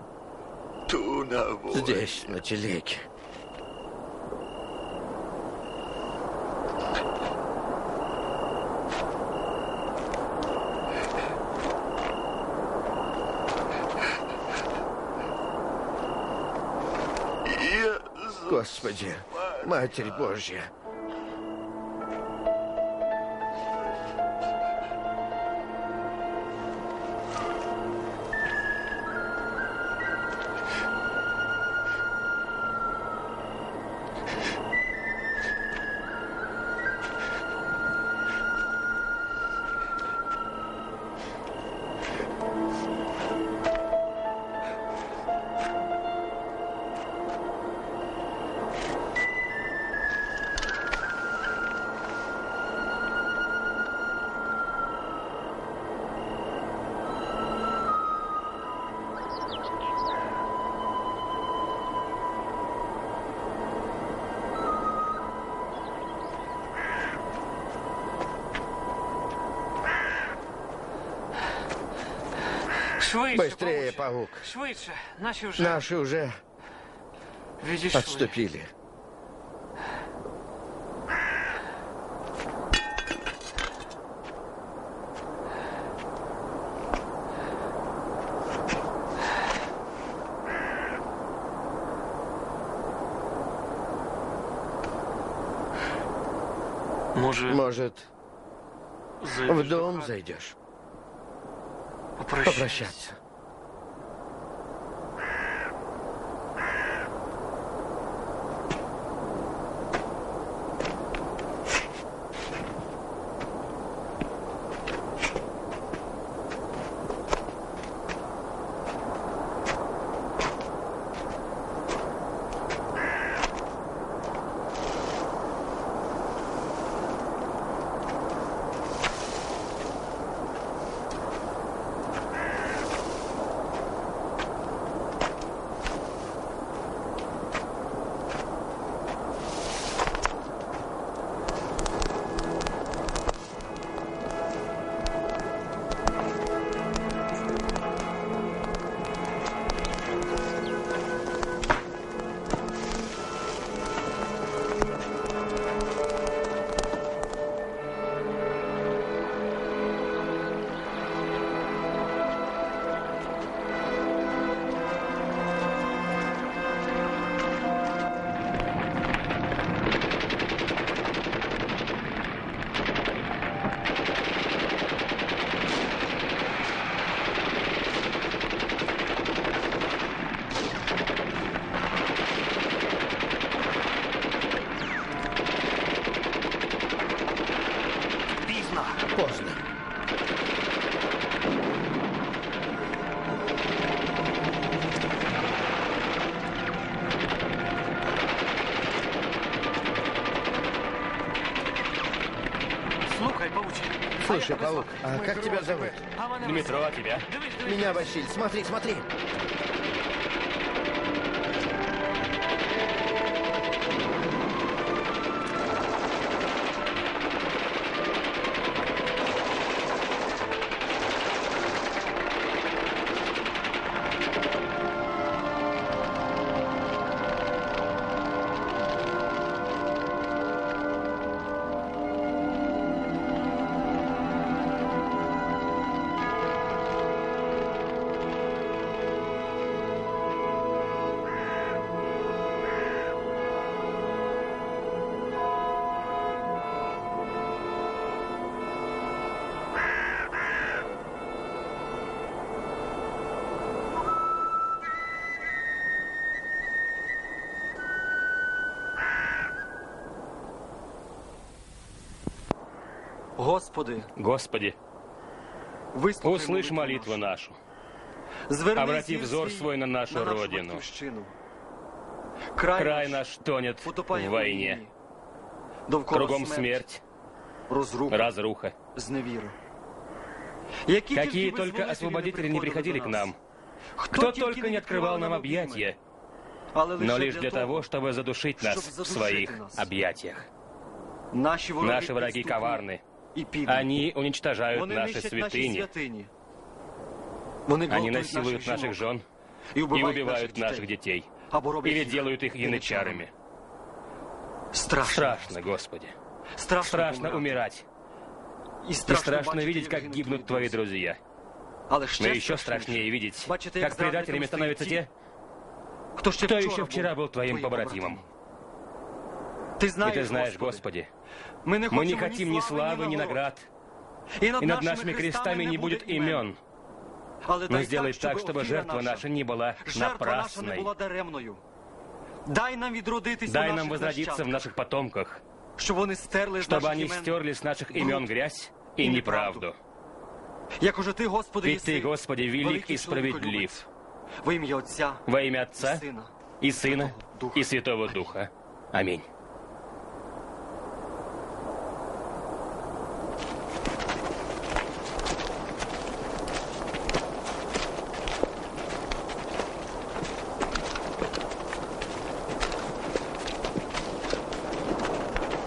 Здесь, на телеге. Господи, Матерь Божья. Быстрее, паук. Швидше. Наши уже... Наши уже Відійшли. отступили. Может, Может, в дом зайдешь? Попрощаться. Поздно. Слухай, пауче. Слушай, паук, а как тебя зовут? Дмитро, а тебя? Меня Василь. Смотри, смотри. Господи, Господи, услышь молитву нашу. Обрати взор свой на нашу Родину. Край наш тонет в войне. Кругом смерть, разруха. Какие только освободители не приходили к нам. Кто только не открывал нам объятия, но лишь для того, чтобы задушить нас в своих объятиях. Наши враги коварны. Они уничтожают наши святыни. Они насилуют наших жен и убивают наших детей. Или делают их янычарами. Страшно, Господи. Страшно умирать. И страшно видеть, как гибнут Твои друзья. Но еще страшнее видеть, как предателями становятся те, кто еще вчера был Твоим побратимом. И Ты знаешь, Господи, мы не хотим ни славы, ни наград, и над нашими крестами не будет имен. Но сделай так, чтобы жертва наша не была напрасной. Дай нам возродиться в наших потомках, чтобы они стерли с наших имен грязь и неправду. Ведь Ты, Господи, велик и справедлив. Во имя Отца и Сына и Святого Духа. Аминь.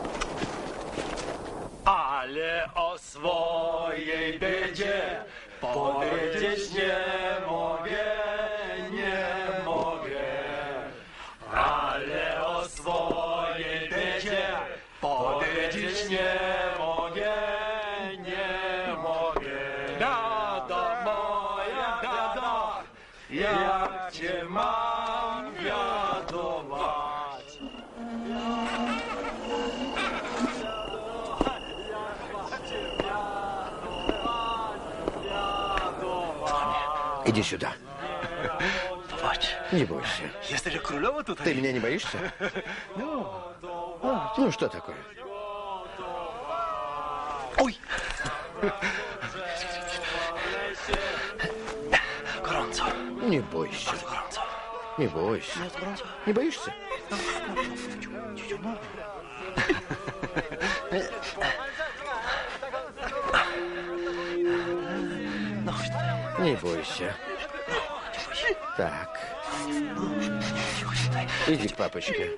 Але о своей беде powiedzieć nie mogę, nie mogę, ale o swojej biecie powiedzieć nie mogę, nie mogę. Biada moja, biada, jak cię mam wiadować. Иди сюда. Patrz. Не бойся. Jesteś królowa tutaj? Ты меня не боишься? Ну, что такое? Ой! Gorąco. Не бойся. Gorąco. Не бойся. Не боишься? Не бойся. Так. Иди к папочке.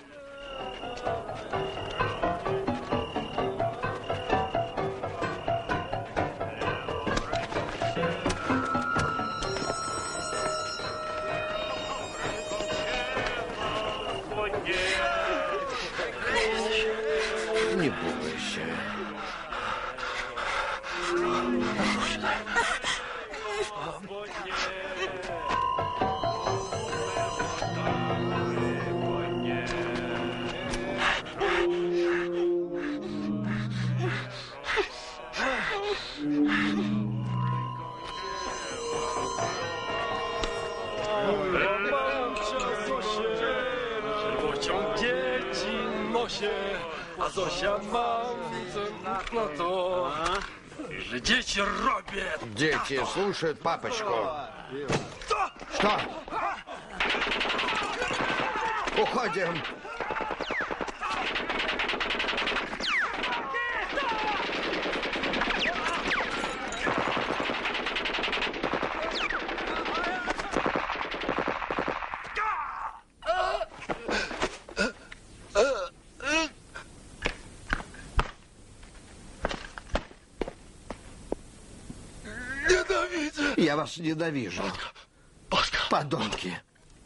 Не бойся. А Зося мамцем на то, что дети робят. Дети слушают папочку. Что? Уходим. Я вас ненавижу. Подонки.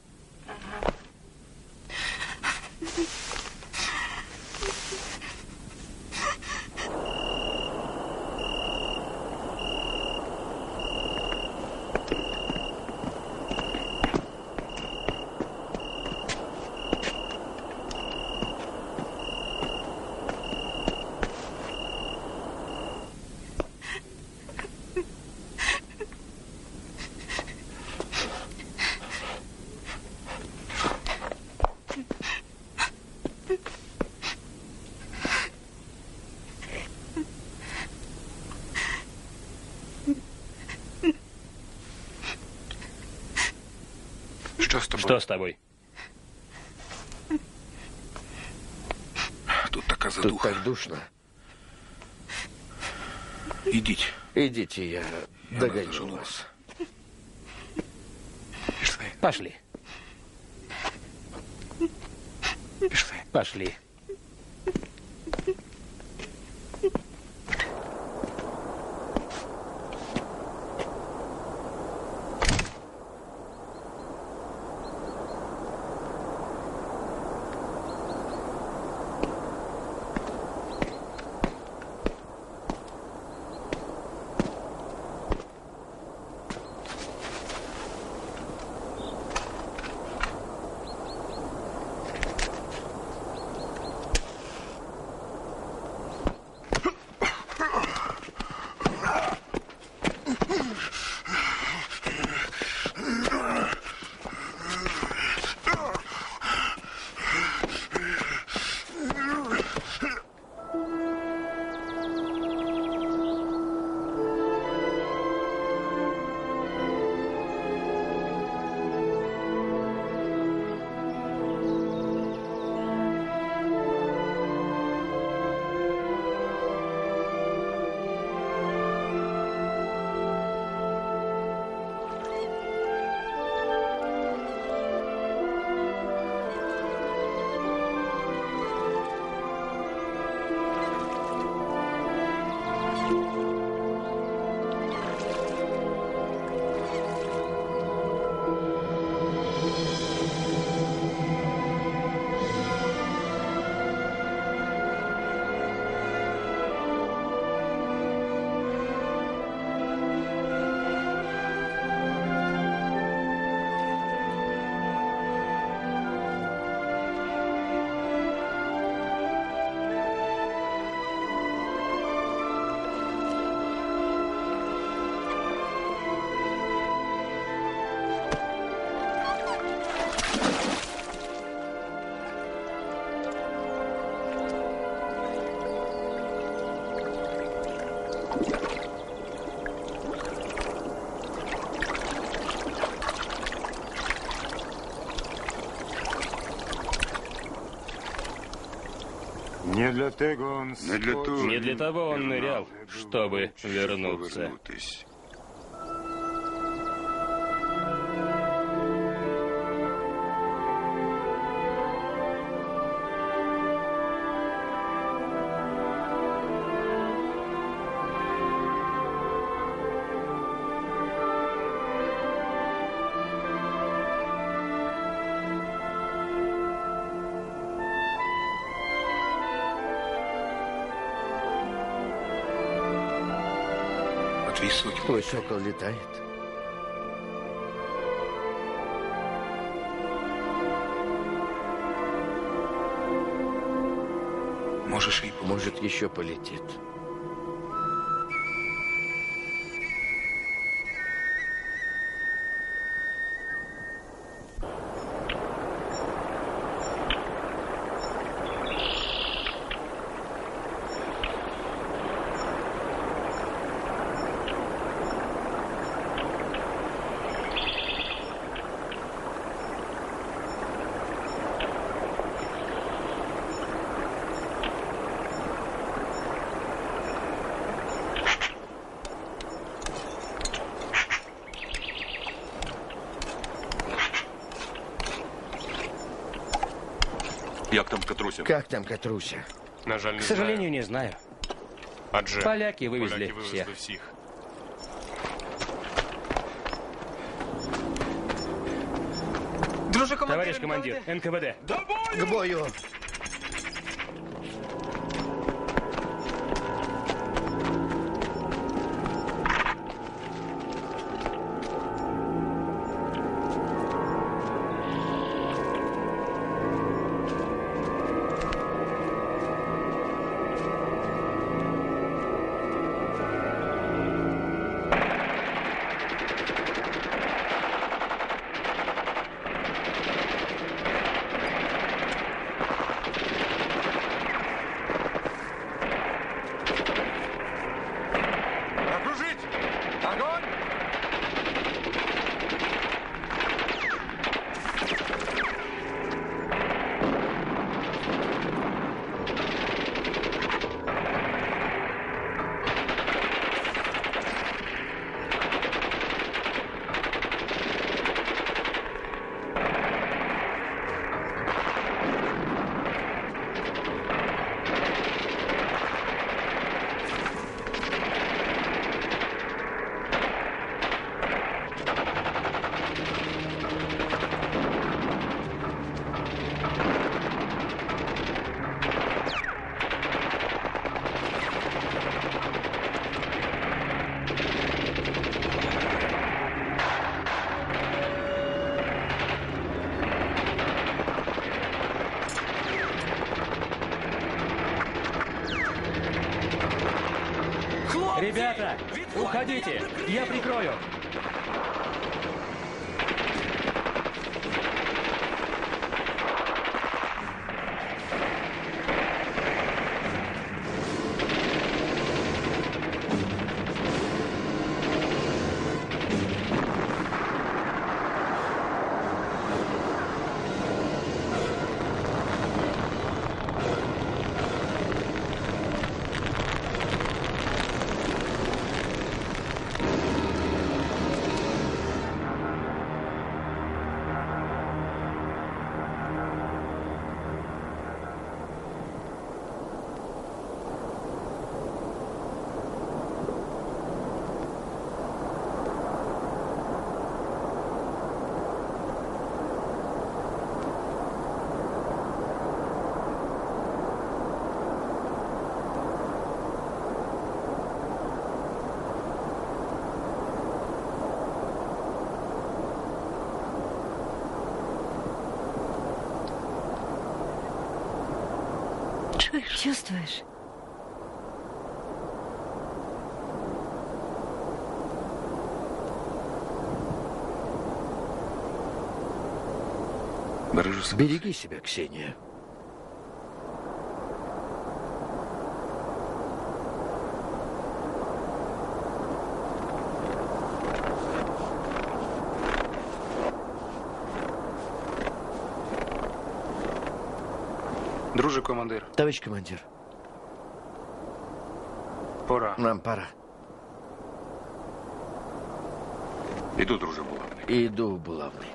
Что с тобой? Тут такая Тут задуха. так душно. Идите. Идите, я догоню вас. Пошли. Пошли. Не для того он Не для того, Не для того он нырял, чтобы вернуться. вернутись. Твой сокол летает. Можешь и Может, еще полетит. Як там Катруся? Как там Катруся? На жаль, не К сожалению, не знаю. Адже Поляки вывезли поляки всех. вивезли всіх. Друже командир, Товарищ командир, эн ка вэ дэ. К бою! Окружить! Огонь! Ребята, уходите, я прикрою. Чувствуешь? Береги себя, Ксения. Друже командир. Товарищ командир. Пора. Нам пора. Иду, друже Булавный. Иду, Булавный.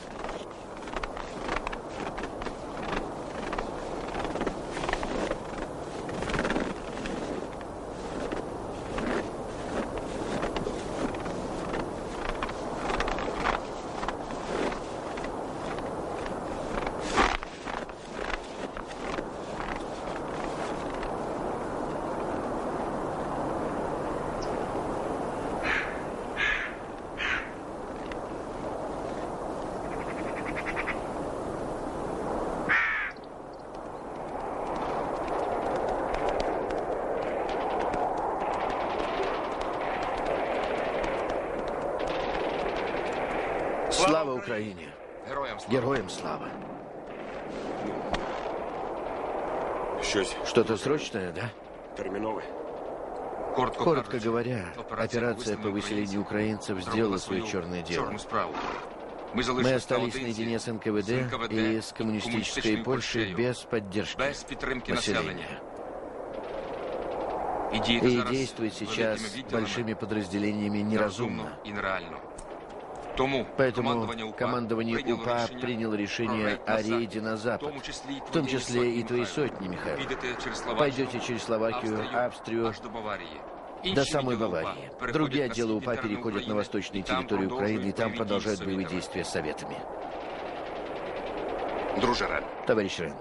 Слава Украине! Героям слава! Что-то срочное, да? Коротко говоря, операция по выселению украинцев сделала свое черное дело. Мы остались наедине с эн ка вэ дэ и с коммунистической Польшей без поддержки населения. И действовать сейчас большими подразделениями неразумно. Поэтому командование УПА приняло решение о рейде на запад, в том числе и твои сотни, Михаил. Пойдете через Словакию, Австрию, до самой Баварии. Другие отделы УПА переходят на восточные территории Украины и там продолжают боевые действия с Советами. Товарищ Рен,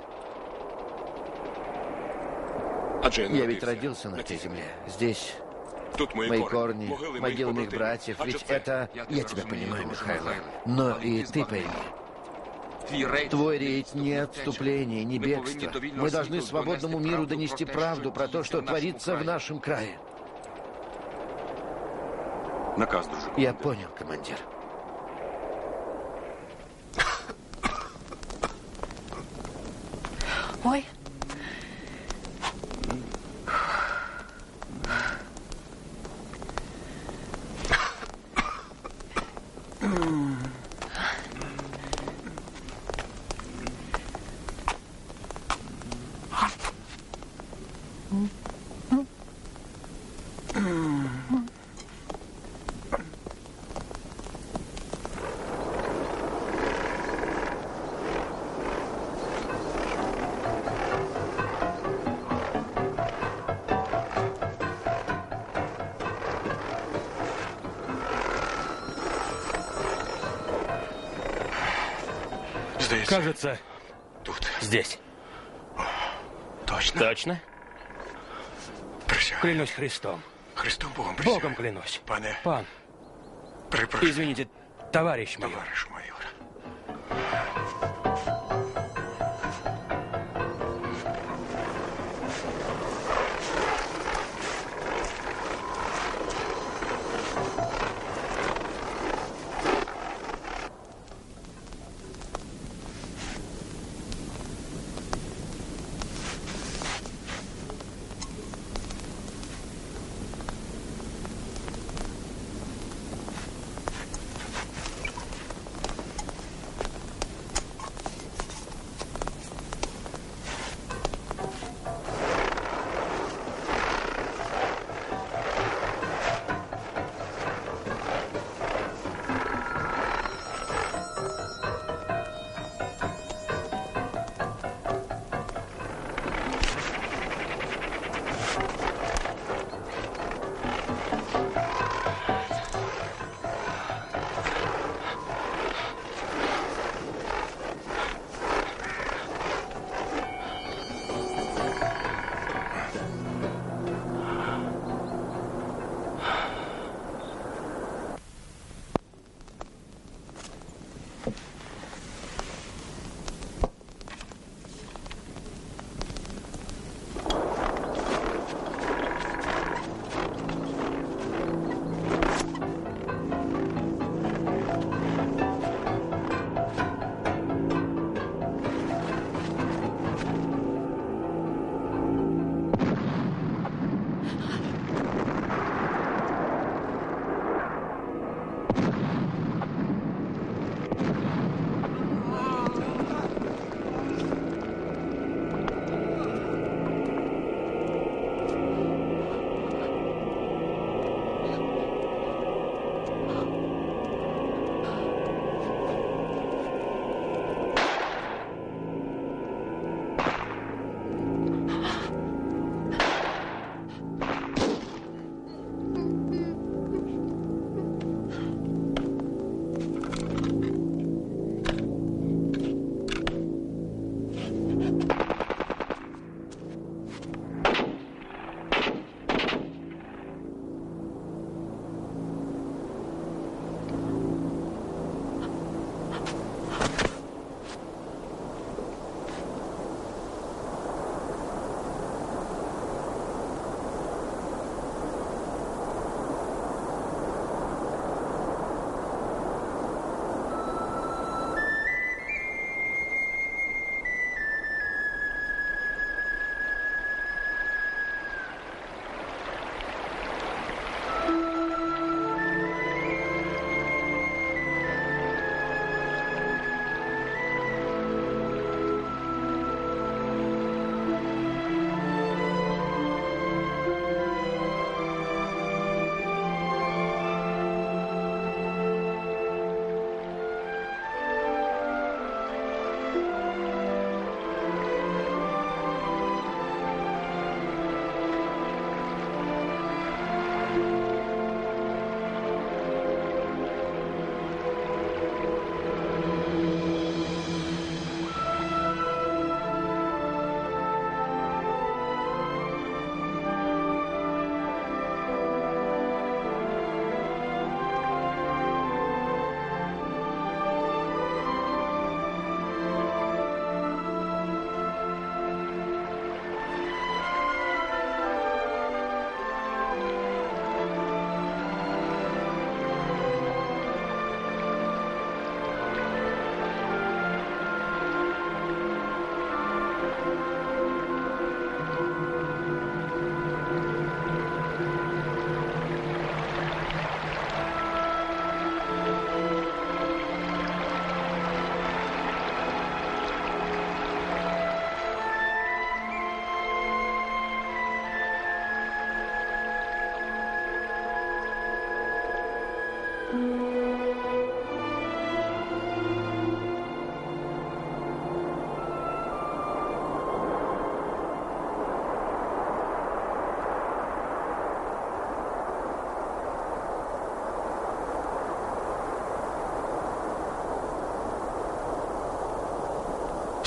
я ведь родился на этой земле. Здесь мои корни, могилы моих братьев. Ведь это... Я тебя понимаю, Михаил. Но и ты пойми. Твой рейд не отступление, не бегство. Мы должны свободному миру донести правду про то, что творится в нашем крае. Наказ, друже. Я понял, командир. Ой. Кажется, тут. Здесь. Точно? Точно? Присягаю. Клянусь Христом. Христом Богом присягаю. Богом клянусь. Пане. Пан. Припрошую. Извините, товарищ майор. Товарищ майор.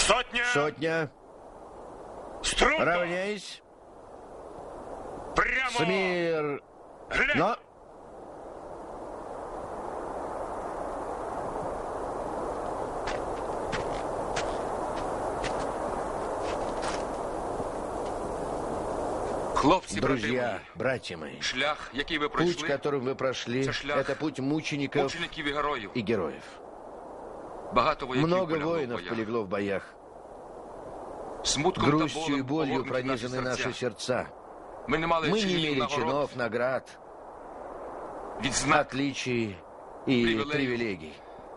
Сотня! Сотня! Струнко! Равняйсь! Прямо! Смир! Глянь! Но! Хлопці, Друзья, братья мои, шлях, який ви путь, пройшли, которым вы прошли, Це шлях это путь мучеников мучеників і героїв. и героев. Багато вояків Много полягло в воинов боях. полегло в боях. Смутком та Грустью и болем болью погорнуті наші пронизаны наши серця. сердца. Ми не мали Мы не чинів, имели нагород, чинов, наград, відзнак. отличий и Привилегий. привилегий.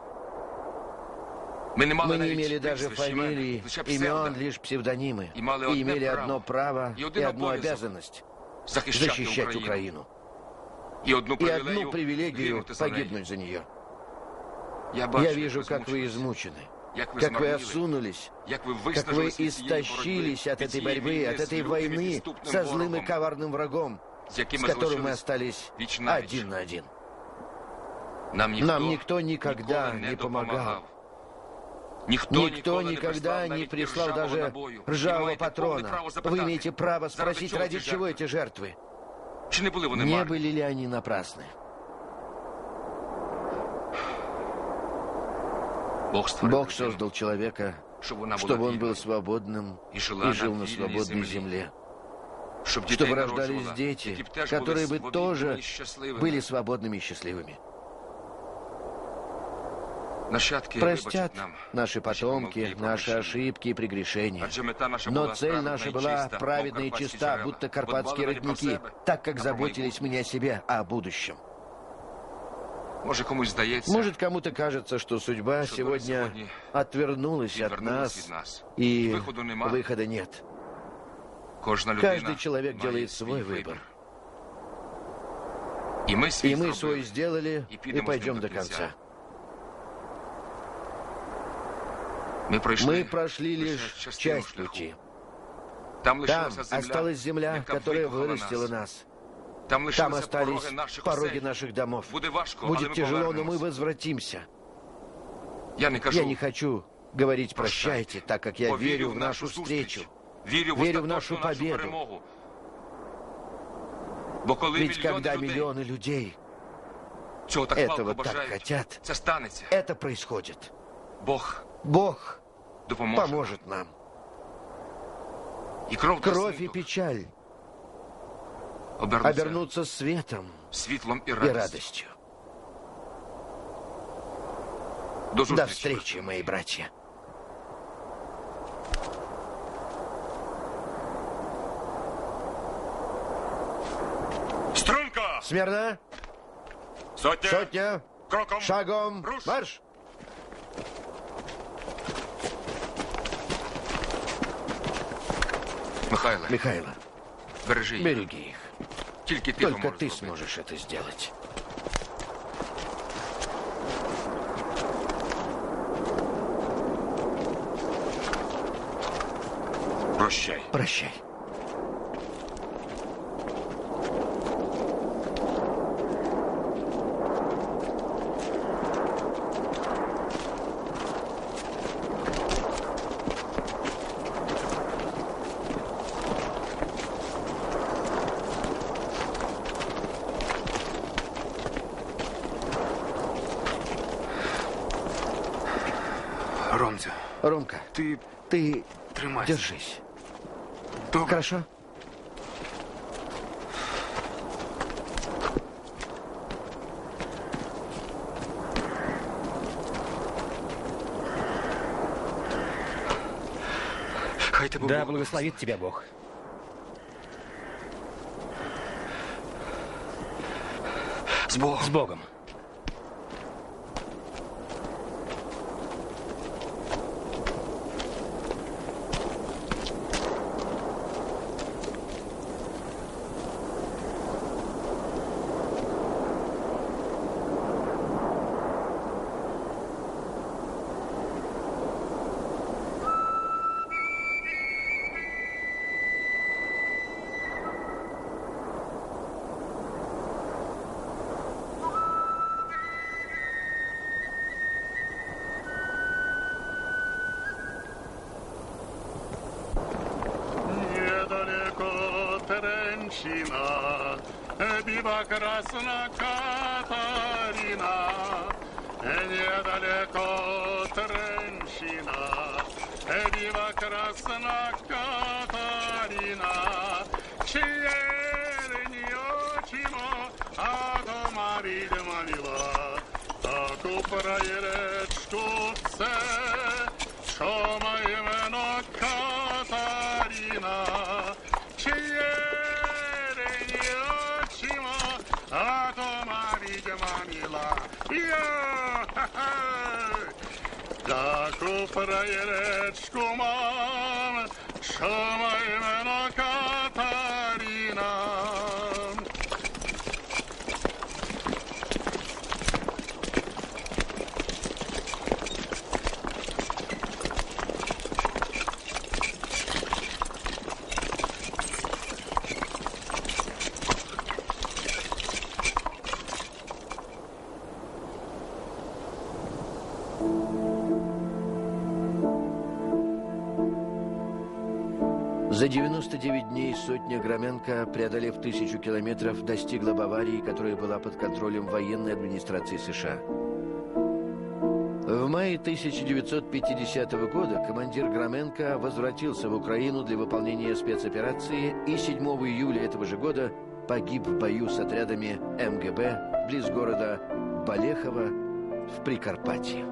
Ми не мали Мы не навіть имели даже прізвищ, імен, фамилий, лише имен, псевдо. лишь псевдонимы. И имели И одно имели право. одно право И и один одну обов'язок. обязанность — Захищати защищать Україну. Украину. І одну И привілею одну привилегию гинути за неї. погибнуть за нее. Я, бачу, Я вижу, как вы змучились, измучены, як ви как вы змарніли, осунулись, як ви как вы виснажились від цієї истощились боротьби, от від этой цієї борьбы, війни от з этой лютим і войны підступним со злым и ворогом, коварным врагом, з яким с ми которым мы залишились остались віч на віч. один на один. Нам ніхто, Нам никто никогда ніколи не помогал. Ніхто, Никто никогда не прислал даже ржавого патрона. Вы имеете право спросить, ради чего эти жертвы? Чи не були вони Не марні? были ли они напрасны? Бог створив Бог людину, создал человека, щоб вона була чтобы он вільна, был свободным и жила и на жил на вільній свободной землі. земле. щоб дітей Чтобы рождались народжувала, дети, які б теж которые були бы свобідними тоже і щасливими. были свободными и счастливыми. Нащадки Простят вибачать нам наши наші помилки потомки, і наши прегрешення. ошибки и прегрешения. Адже мета наша Но була цель праведна наша і была чиста, праведна мов и карпатські чиста, джерела. будто Подбали карпатские вони про родники, себе, так как а про заботились мы не о себе, а о будущем. Може, комусь здається, Может, кому-то кажется, что судьба Что сегодня сегодня отвернулась от відвернулась нас, від нас. и Виходу нема. выхода нет. Кожна людина Каждый человек має делает свій свой вибір. выбор. І ми свій И мы зробили. свой сделали И и підемо з пойдем ним до до кінця. конца. Ми пройшли, Мы прошли лишь частину часть шляху. пути. Там Там лишилася земля, осталась земля, яка которая викохала вырастила нас. нас. Там Там лишилися остались пороги наших пороги осель. наших домов. Буде важко, але Будет ми тяжело, но мы повернемось. возвратимся. Я не кажу, Я не хочу говорить Прощайте, «прощайте», так как я бо верю в нашу встречу. Вірю в Верю в остаточну нашу нашу победу. перемогу. Бо коли Ведь мільйони когда людей миллионы людей цього так этого палко так бажають, хотят, це станеться. это происходит. Бог Бог допоможе. поможет нам. І кров, та Кровь и смуток печаль обернуться обернутся светом світлом і и радістю. радостью. До До зустрічі. встречи, мои братья. Струнко! Смирно! Сотня! Сотня! Кроком! Шагом! Руш! Марш! Михайло, Михайло, бережи їх. береги их. Тільки ти Только поможеш ты зробити. сможешь это сделать. Прощай. Прощай. Ромця, Ромка, ти ты тримайся. держись. Добре. Хорошо? Хай тебе Да Бог благословит тебя Бог. З Богом. С Богом. Тренщина, бива красна Катарина, недалеко Тренщина, бива красна Катарина, черни очима, а дома видимо мила, таку проеречку все, що моє імено Катарина, черни очима, а дома видимо мила, таку проеречку мам, що моє імено Катарина. За девяносто девять дней сотня Громенко, преодолев тысячу километров, достигла Баварии, которая была под контролем военной администрации США. В мае тысяча девятьсот пятидесятого года командир Громенко возвратился в Украину для выполнения спецоперации и седьмого июля этого же года погиб в бою с отрядами эм гэ бэ близ города Балехово в Прикарпатье.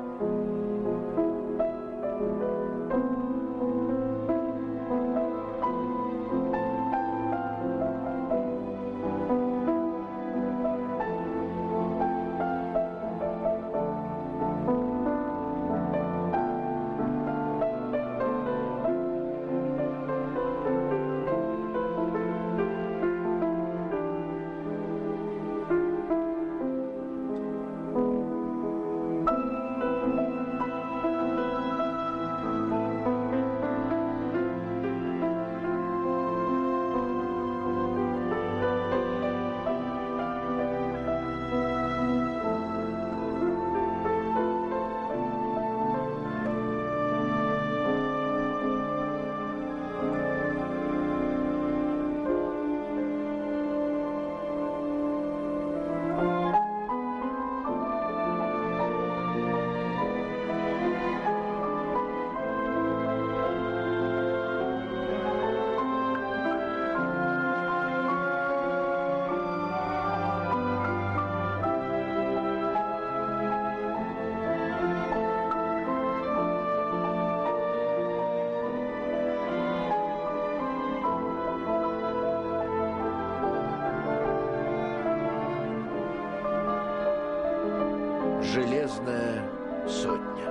Железная сотня.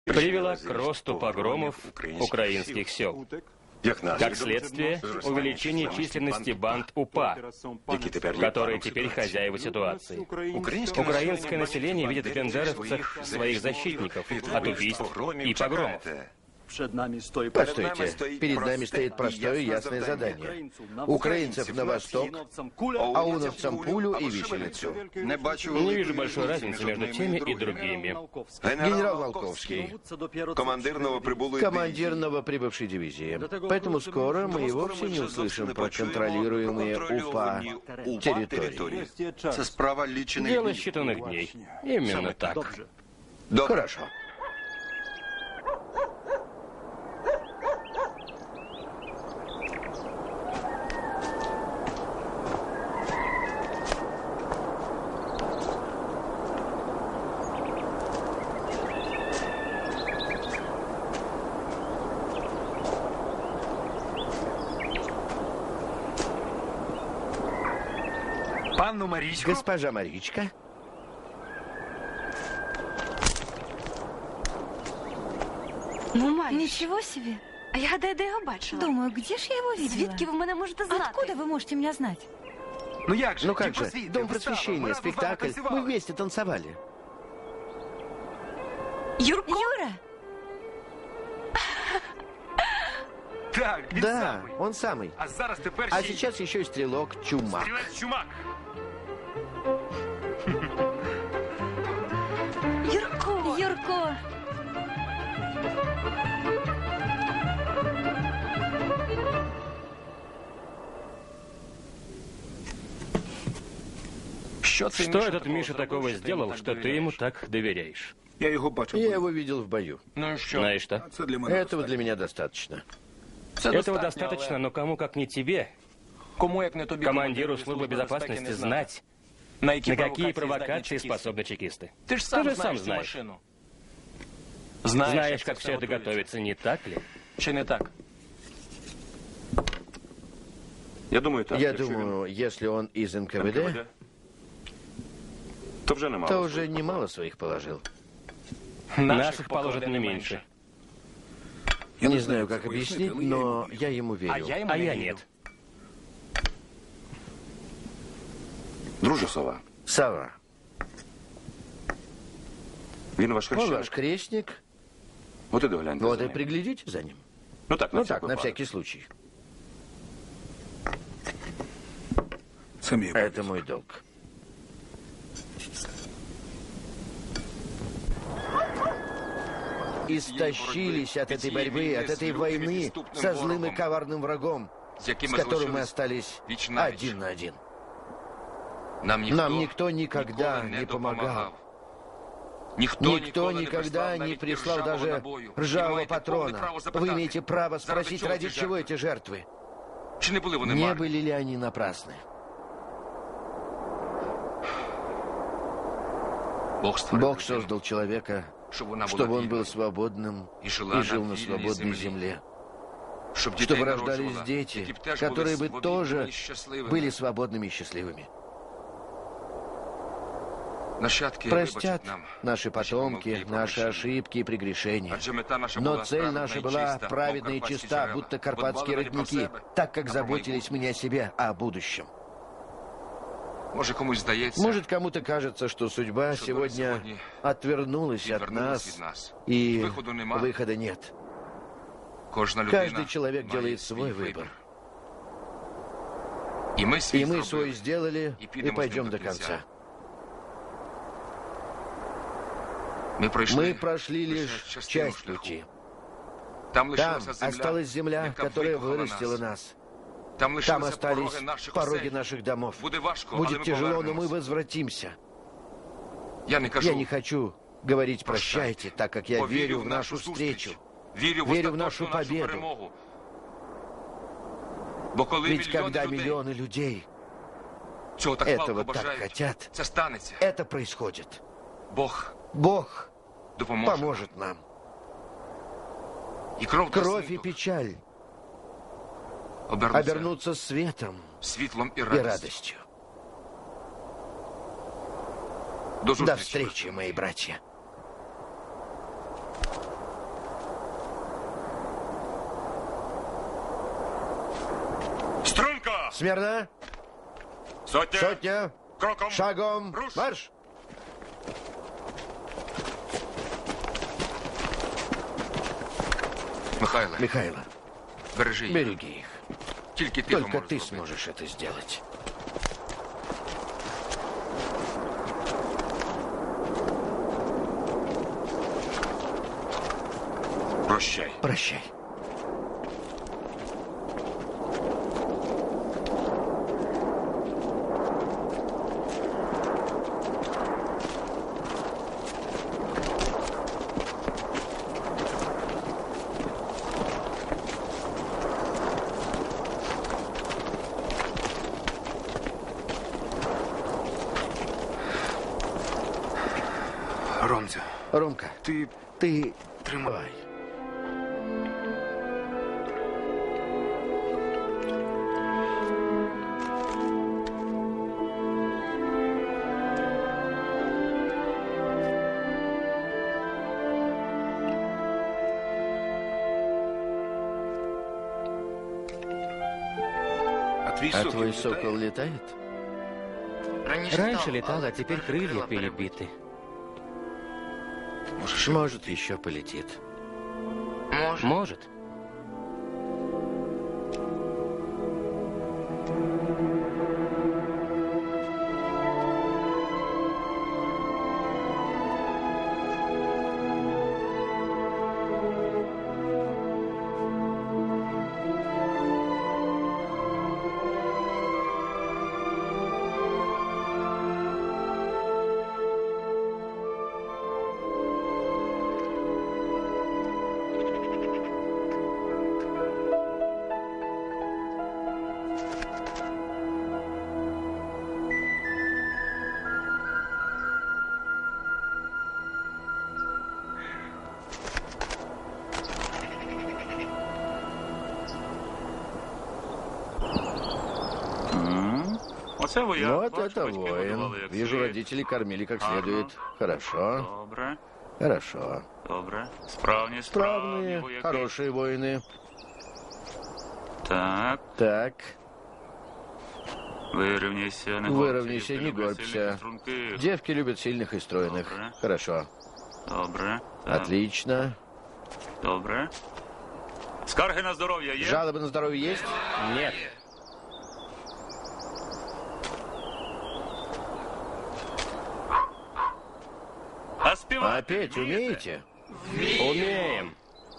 привела к росту погромов украинских сел. Как следствие, увеличение численности банд УПА, которые теперь хозяева ситуации. Украинское население видит в бендеровцах своих защитников от убийств и погромов. Постойте, перед нами стоит простое и ясное задание. Украинцев на восток, ауновцам пулю и виселицу. Не вижу большой разницы между теми и другими. Генерал Волковский, командир новоприбывшей дивизии. Поэтому скоро мы и вовсе не услышим про контролируемые УПА территории. Дело считанных дней. Именно так. Хорошо. Госпожа Маричка. Ну, Маріш. Нічого собі. А я гадаю, де його бачила. Думаю, где ж я его видела? Звідки ви мене можете знати? Откуда вы можете меня знать? Ну как же, ну как же, Дом просвещения, спектакль. Мы вместе танцевали. Юрко? Юра? Так, да, он самый. А сейчас еще и стрелок Чумак. Чумак. Юрко! Юрко! Что этот Миша такого сделал, что ты ему так доверяешь? Я его видел в бою. Ну и что? Ну и что? Этого для меня достаточно. Этого достаточно, но кому как не тебе, командиру службы безопасности, знать, на какие провокации способны чекисты. Ты же сам знаешь. Знаешь, как все это готовится, не так ли? Чи не так? Я думаю, так. Я думаю, если он из эн ка вэ дэ, то уже немало своих положил. Наших положат не меньше. Не знаю, как объяснить, но я ему верю. А я нет. Друже Сова. Сова. Він ваш Он ваш крестник. Вот и догляньте. Вот и приглядите за ним. Ну так, на, ну, всякий, так, на всякий случай. Это мой долг. Истощились от этой борьбы, от этой войны со злым и коварным врагом, с которым мы остались один на один. Нам никто никогда не помогал. Никто никогда не прислал даже ржавого патрона. Вы имеете право спросить, ради чего эти жертвы? Не были ли они напрасны? Бог создал человека, чтобы он был свободным и жил на свободной земле. Чтобы рождались дети, которые бы тоже были свободными и счастливыми. Простят наши потомки наши ошибки и прегрешения. Но цель наша была праведна и чиста, будто карпатские родники, так как заботились мы не о себе, а о будущем. Может, кому-то кажется, что судьба сегодня отвернулась от нас, и выхода нет. Каждый человек делает свой выбор. И мы свой сделали, и пойдем до конца. Мы прошли лишь часть пути. Там осталась земля, которая вырастила нас. Там остались пороги наших домов. Будет тяжело, но мы возвратимся. Я не хочу говорить «прощайте», так как я верю в нашу встречу, верю в нашу победу. Ведь когда миллионы людей этого так хотят, это происходит. Бог поможет нам. Кровь и печаль обернуться светом и радостью. До встречи, мои братья. Смирно! Сотня! Сотня! Кроком! Шагом! Руш! Марш! Михайло, Михайло, бережи їх. береги их. Тільки ти Только поможеш ты зробити. сможешь это сделать. Прощай. Прощай. Ромця, Ромка, ти ты... тримай. А твой сокол летает? Раньше летал, а теперь крылья перебиты. Может, еще полетит. Может. Оце вояк. Вот Бачу, это батьки воин. годували, як Вижу, слід. родители кормили как Ага. следует. Хорошо. Добре, Хорошо. добре. Справні, справні Справные, вояки. хорошие воины. Так, Так, вирівняйся, не выровняйся, горбся, не люблю горбся. сильних струнких. Девки любят сильных и стройных. Добре. Хорошо. Добре, так, Отлично. добре. Скарги на здоров'я є? Жалобы на здоровье есть? Нет. А співати А петь умеете? Умеем.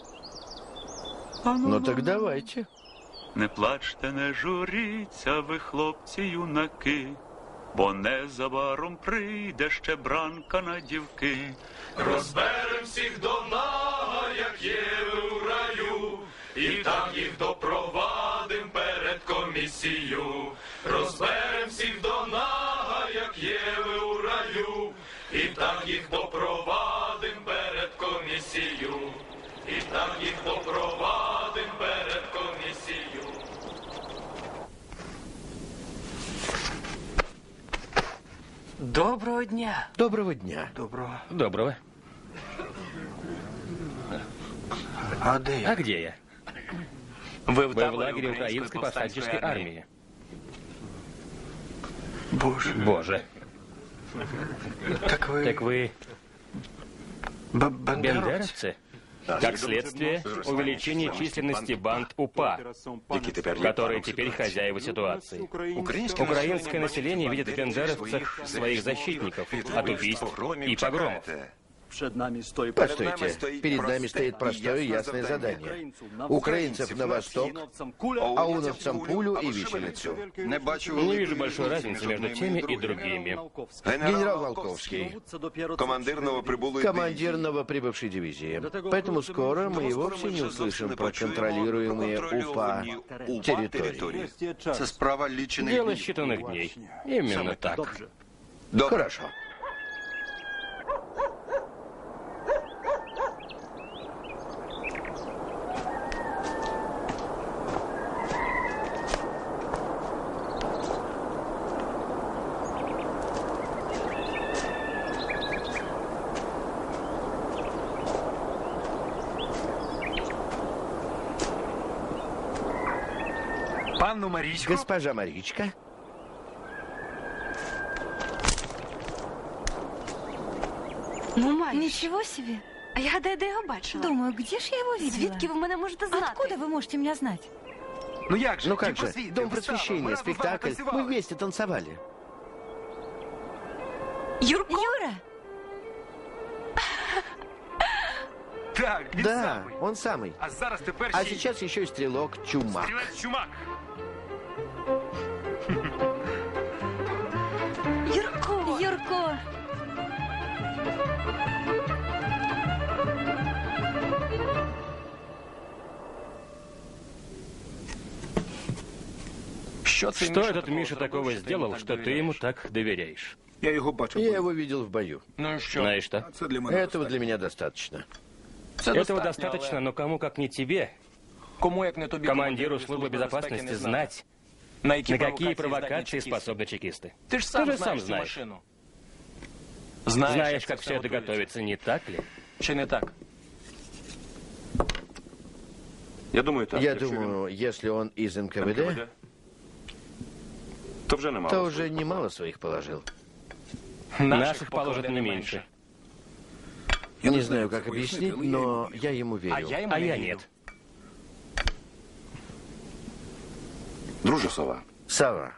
Ну так давайте. Не плачте, не журіться ви, хлопці, юнаки, бо незабаром прийде ще бранка на дівки. Розберем всіх до нага, як є в раю, і там їх допровадим перед комісією. Розберем всіх до нага, як є в раю, і там їх допровадим перед комісією. І там їх допровадим перед комісією. Доброго дня. Доброго дня. Доброго. Доброго. А де я? А где я? Ви Вы в лагере украинской повстанческой армии. Боже. Боже. Так ви... Так вы Б- бандеровці? бендеровцы? Как следствие, увеличение численности банд УПА, которые теперь хозяева ситуации. Украинское население видит в бендеровцах своих защитников от убийств и погромов. Постойте, перед нами стоит простое и ясное задание. Украинцев на восток, ауновцам пулю и виселицу. Не вижу большой разницы между теми и другими. Генерал Волковский, Командир новоприбулой командир новоприбывшей дивизии. Поэтому скоро мы и вовсе не услышим про контролируемые УПА территории. Це справа лічених Дело днів. считанных дней. Именно так. Хорошо. Панну Марічку? Госпожа Маричка? Ну, Маріш. Ничего себе. А я гадаю, де його бачила. Думаю, где ж я его видела? Звідки ви мене можете знати? Откуда вы можете меня знать? Ну як же? Ну как Ті же, просвіти, Дом вистава, ми просвещения, разом з вами спектакль. танцювали. Мы вместе танцевали. Юрко? Юра? Так, він Да, самий. он самый. А зараз тепер А ще й- сейчас еще и стрелок Чумак. Стрілець Чумак. Юрко! Юрко! Що це Что этот Миша такого сделал, что ты ему так доверяешь? Я його бачив. Я его видел в бою. Ну і що? Знаешь что? Це для мене. Этого для меня достаточно. Этого достаточно, но кому как не тебе, Кому, як не тобі, командиру службы безопасности, знать, на які на какие провокації провокации здатні способны чекисты. Ти ж сам Ты же знаєш сам цю знаешь. машину. Знаешь, как все это готовится, не так ли? Чи не так? Я думаю, так. Я якщо він думаю, если он из эн ка вэ ен ка вэ дэ, дэ, то вже немало. то уже немало своих положил. Наших положат не меньше. Не знаю, как объяснить, но я ему А верю. я йому А не я вірю. нет. Друже Сова, Сава,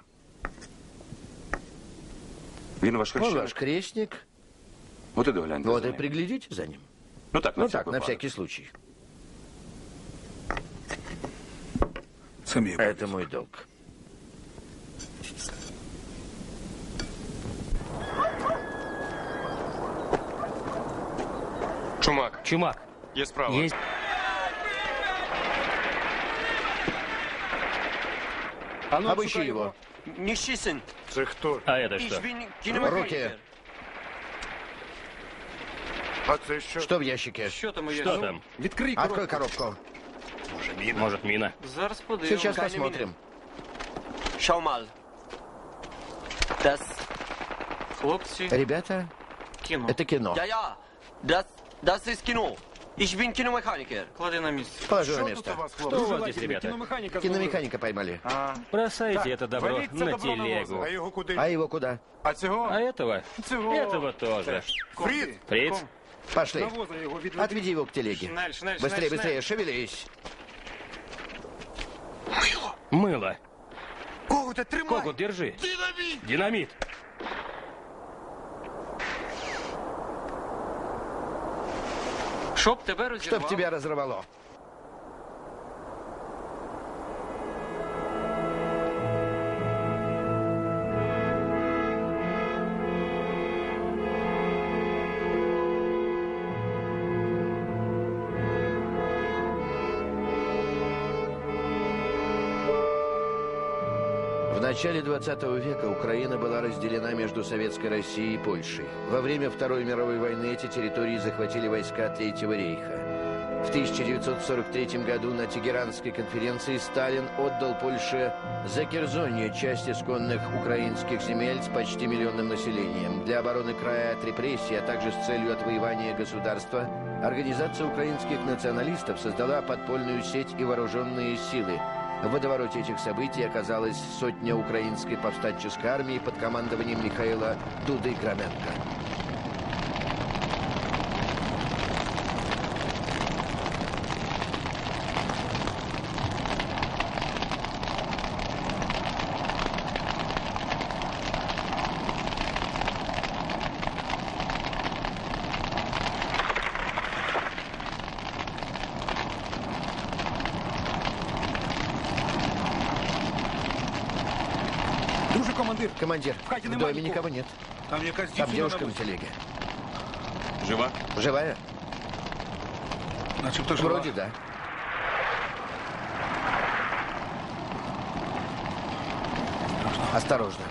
він ваш он хрещеник. ваш крестник. От і догляньте Вот за и ним. приглядите за ним. Ну так, на Ну всяк так, на випадок. всякий случай. Це мій Это мой долг. Чумак, Чумак, є справа. есть... Обыщи его. Нищисин. Це хто? А это Ich что? bin Руки. киномеханикер. А це що? Что в ящике? Що там у Что ящику? там? Відкрий Открой коробку. коробку. Может, мина? Зараз подивимось. Сейчас Keine посмотрим. Schau mal. Das. Хлопці, Ребята, кіно. это кино. Ja, ja. Das, das ist Kino. Ich bin Kinomechaniker. Клади на місце. Положи на Що тут место. у вас, Что у хлопці? вас здесь, ребята? Кіномеханіка. Киномеханика поймали. А, Бросайте Так, это добро валіть це на добро на телегу. воза. А його куди? А его куда? а цього? А этого? Цього. Этого тоже. Фрід! Фриц? Пошли. На воза його відведи. Отведи его к телеге. Шнель, шнель, Быстрее, шнель, быстрее, шевелись. Мыло. Когуте, тримай! Когут, держи. Динамит. Динамит. Щоб тебе розірвало. Чтоб тебя разорвало. В начале двадцатого века Украина была разделена между Советской Россией и Польшей. Во время Второй мировой войны эти территории захватили войска Третьего рейха. В тысяча девятьсот сорок третьем году на Тегеранской конференции Сталин отдал Польше Закерзонье, часть исконных украинских земель с почти миллионным населением. Для обороны края от репрессий, а также с целью отвоевания государства, Организация украинских националистов создала подпольную сеть и вооруженные силы. В водовороте этих событий оказалась сотня украинской повстанческой армии под командованием Михаила Дуды-Громенко. Друже командир, Командир, В хаті в нема доме нікого. никого нет. там якась Там дівчина девушка на на вулиці. телеге. Жива? Живая? Начебто жива. Вроде да. Осторожно.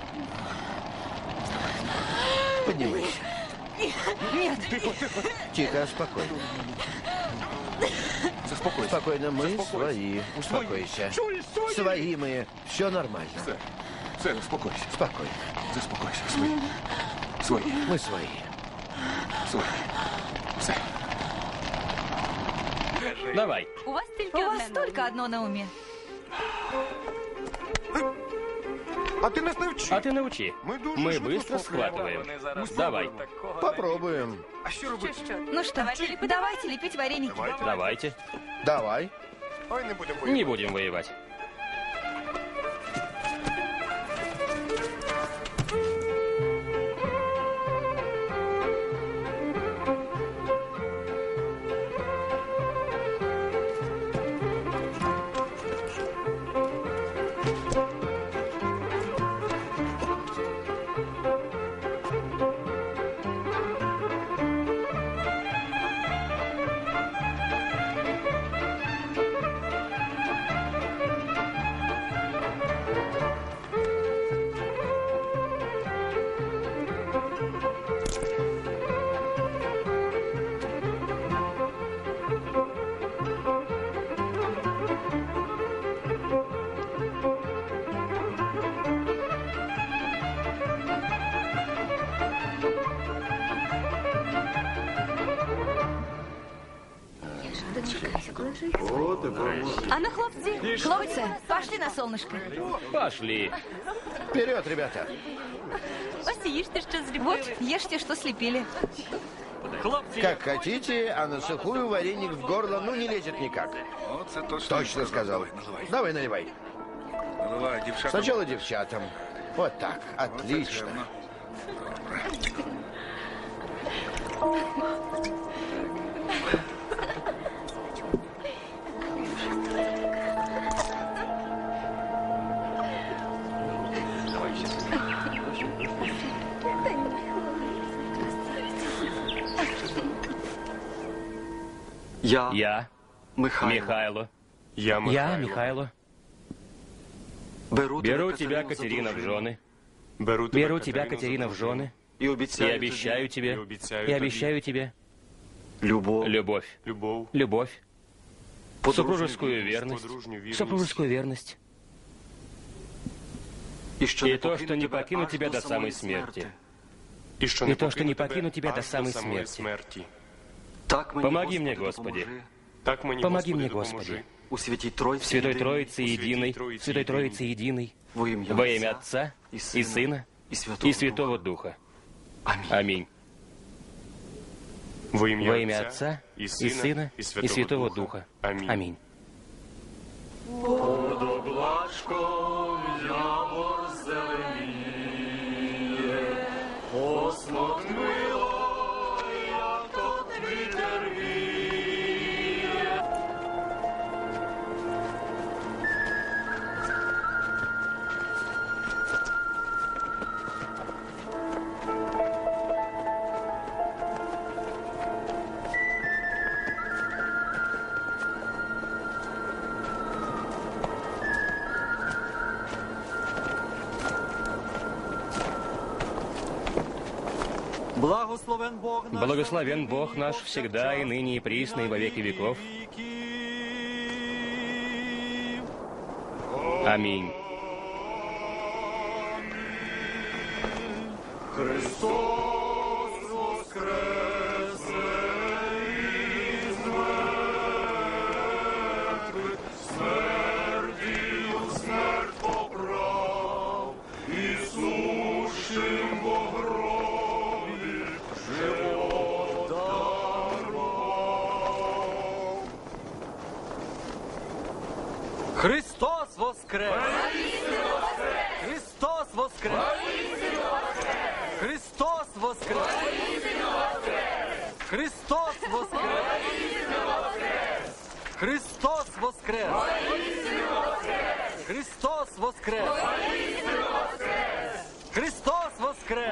Поднимайся. Нет. Тихо, спокойно. Заспокойся. Спокойно, мы Заспокойся. свои. Успокойся. Чуєш, свої? Свои мы. Все нормально. Все, все, заспокойся. Спокойно. Заспокойся. Свої. Свої. Мы свои. Свої. Все. Давай. У вас У тільки вас одне на только умі. одно на уме. А ты нас научи. А ты научи. Мы быстро схватываем. Давай. Попробуем. Ну что, давайте лепить вареники. Давайте. Давай. Не будем воевать. А ну, хлопцы, хлопцы, пошли на солнышко. Пошли. Вперед, ребята. Ось їжте, що зліпили. Вот, ешьте, что слепили. Как хотите, а на сухую вареник в горло, ну, не лезет никак. Точно сказал. Давай, наливай. Сначала девчатам. Вот так. Отлично. Я. Я. Михайло. Михайло. Я Михайло. Я Михайло. Беру, Беру тебя, Катерина, в жены. Беру тебя, Беру тебя, Катерина, в жены. И И обещаю, обещаю тебе. И обещаю И обещаю тебе. Любовь. Любовь. Любовь. Любовь. Супружескую верность, верность. подружню верность. Супружескую верность. И, что И не то, что не покину аж тебя до самой смерти. И, что И то, что не покину тебя до аж самой самої смерти. Так мені, Помоги мне, Господи, Господи. допоможи. Так мені, Помоги Господи, мне, допоможи. Господи. У Святій Тройці, В Святой єдиній, Троице Единой, Троице в Святой Единой, Троице Единой, во ім'я во имя Отця Отца і и Сина, Сына і Святого, и Святого Духа. Амінь. Аминь. Во ім'я, Во имя Отца и и Сына, Сына и и Святого, Святого Духа. Духа. Аминь. Аминь. Под облачком явор зеленіє, посмокнило, як от вітер віє. Благословен Бог наш. Благословен Бог наш всегда и ныне и присно и во веки веков. Аминь. Христос воскресе із мертвих, смертію смерть поправ, і сущим во гробі живот дарував. Христос воскрес! Христос воскрес! Христос воскрес! Христос воскрес! Христос воскрес! Христос воскрес! Христос воскрес!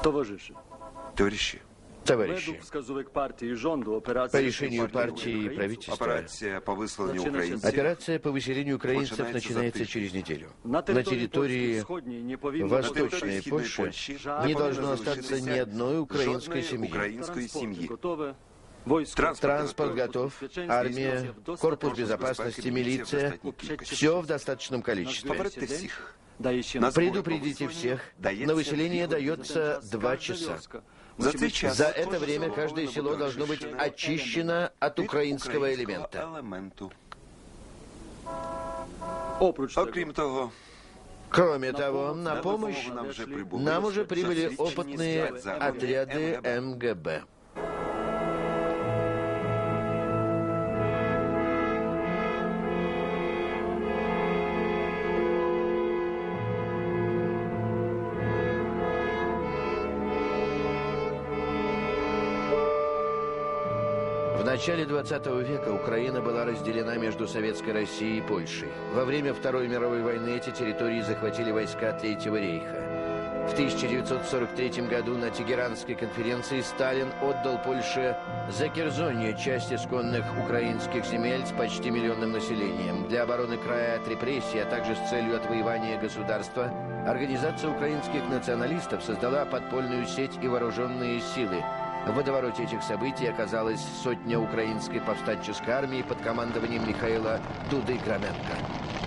Товарищи, Товарищи, по решению партии и правительства, операция по высланию украинцев, операция по выселению украинцев начинается через неделю. На территории Восточной Польши не должно остаться ни одной украинской семьи. Транспорт готов, армия, корпус безопасности, милиция, все в достаточном количестве. Предупредите всех, на выселение дается два часа. За это время каждое село должно быть очищено от украинского элемента. Окрім того, Кроме того, на помощь нам уже прибыли опытные отряды эм гэ бэ. В начале двадцатого века Украина была разделена между Советской Россией и Польшей. Во время Второй мировой войны эти территории захватили войска Третьего рейха. В тысяча девятьсот сорок третьем году на Тегеранской конференции Сталин отдал Польше Закерзонье, часть исконных украинских земель с почти миллионным населением. Для обороны края от репрессий, а также с целью отвоевания государства, Организация украинских националистов создала подпольную сеть и вооруженные силы. В водовороте этих событий оказалась сотня украинской повстанческой армии под командованием Михаила Дуды-Громенко.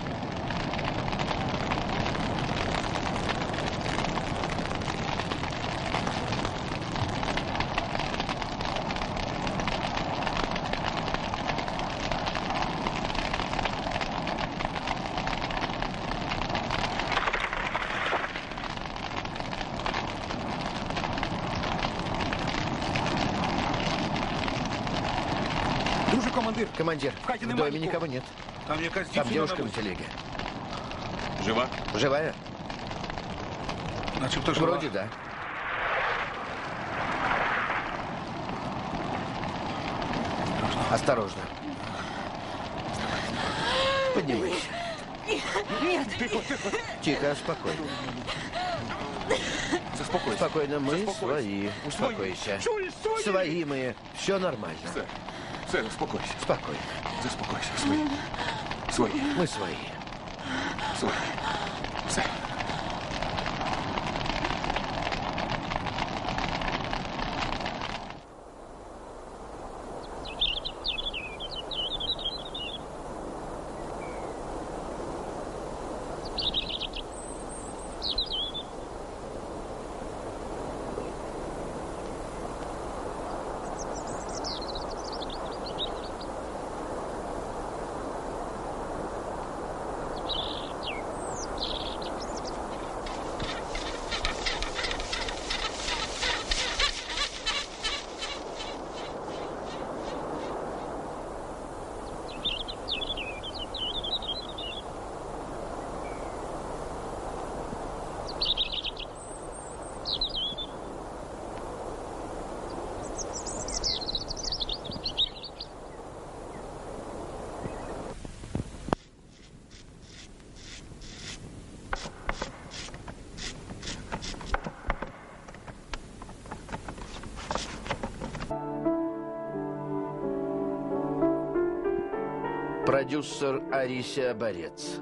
Командир, в доме никого нет. Там девушка на телеге. Жива? Живая? Начебто жива. Вроде да. Осторожно. Поднимайся. Нет. Тихо, тихо. Тихо, спокойно. Заспокойся. Спокойно, мы Заспокойся. свои. Успокойся. Чуешь, свои? Свои мы. Все нормально. Все, все, заспокойся. Спокойно. Заспокойся, свои. Свои. Мы свои. Свои. Все. Продюсер Арися Борец.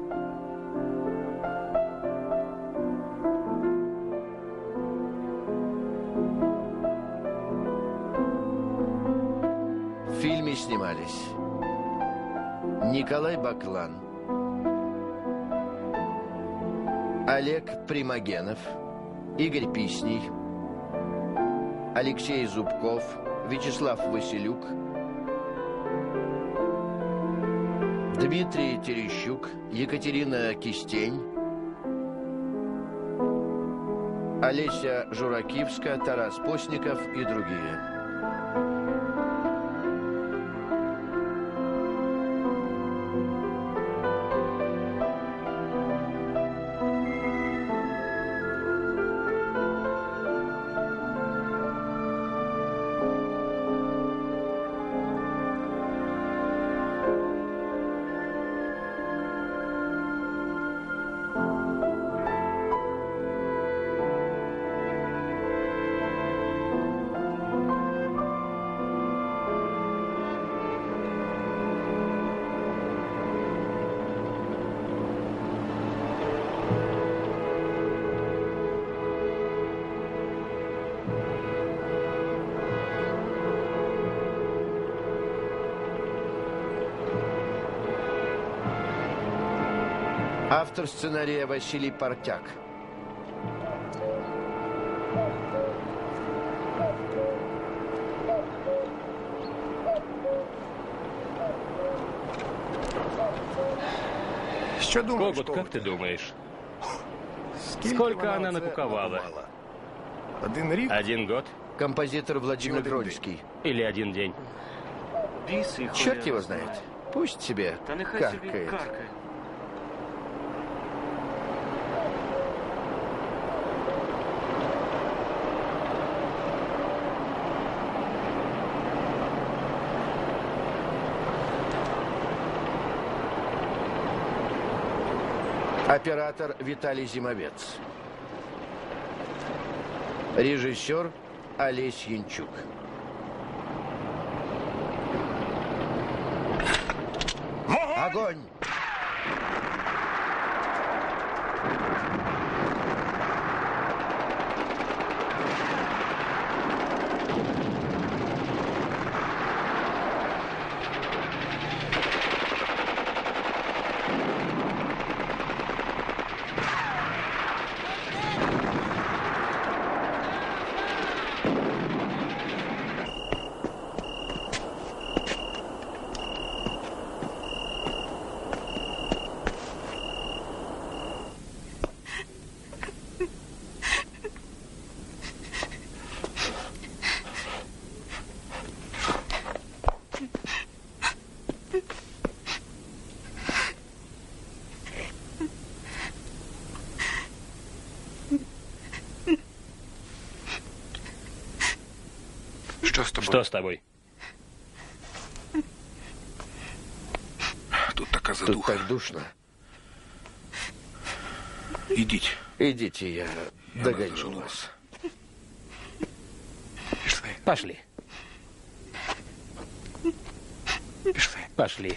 В фильме снимались Николай Баклан, Олег Примагенов, Игорь Писней, Алексей Зубков, Вячеслав Василюк, Дмитрий Терещук, Екатерина Кистень, Олеся Журакивска, Тарас Постников и другие. Автор сценария Василий Партяк. Когут, как ты думаешь? Сколько она накуковала? Один год? Композитор Владимир Гронский. Или один день? Черт его знает. Пусть себе каркает. Оператор Виталий Зимовец. Режиссер Олесь Янчук. Огонь! Что с тобой? Тут такая Тут задуха. так душно. Идите. Идите, я догоню вас. Пошли. Пошли.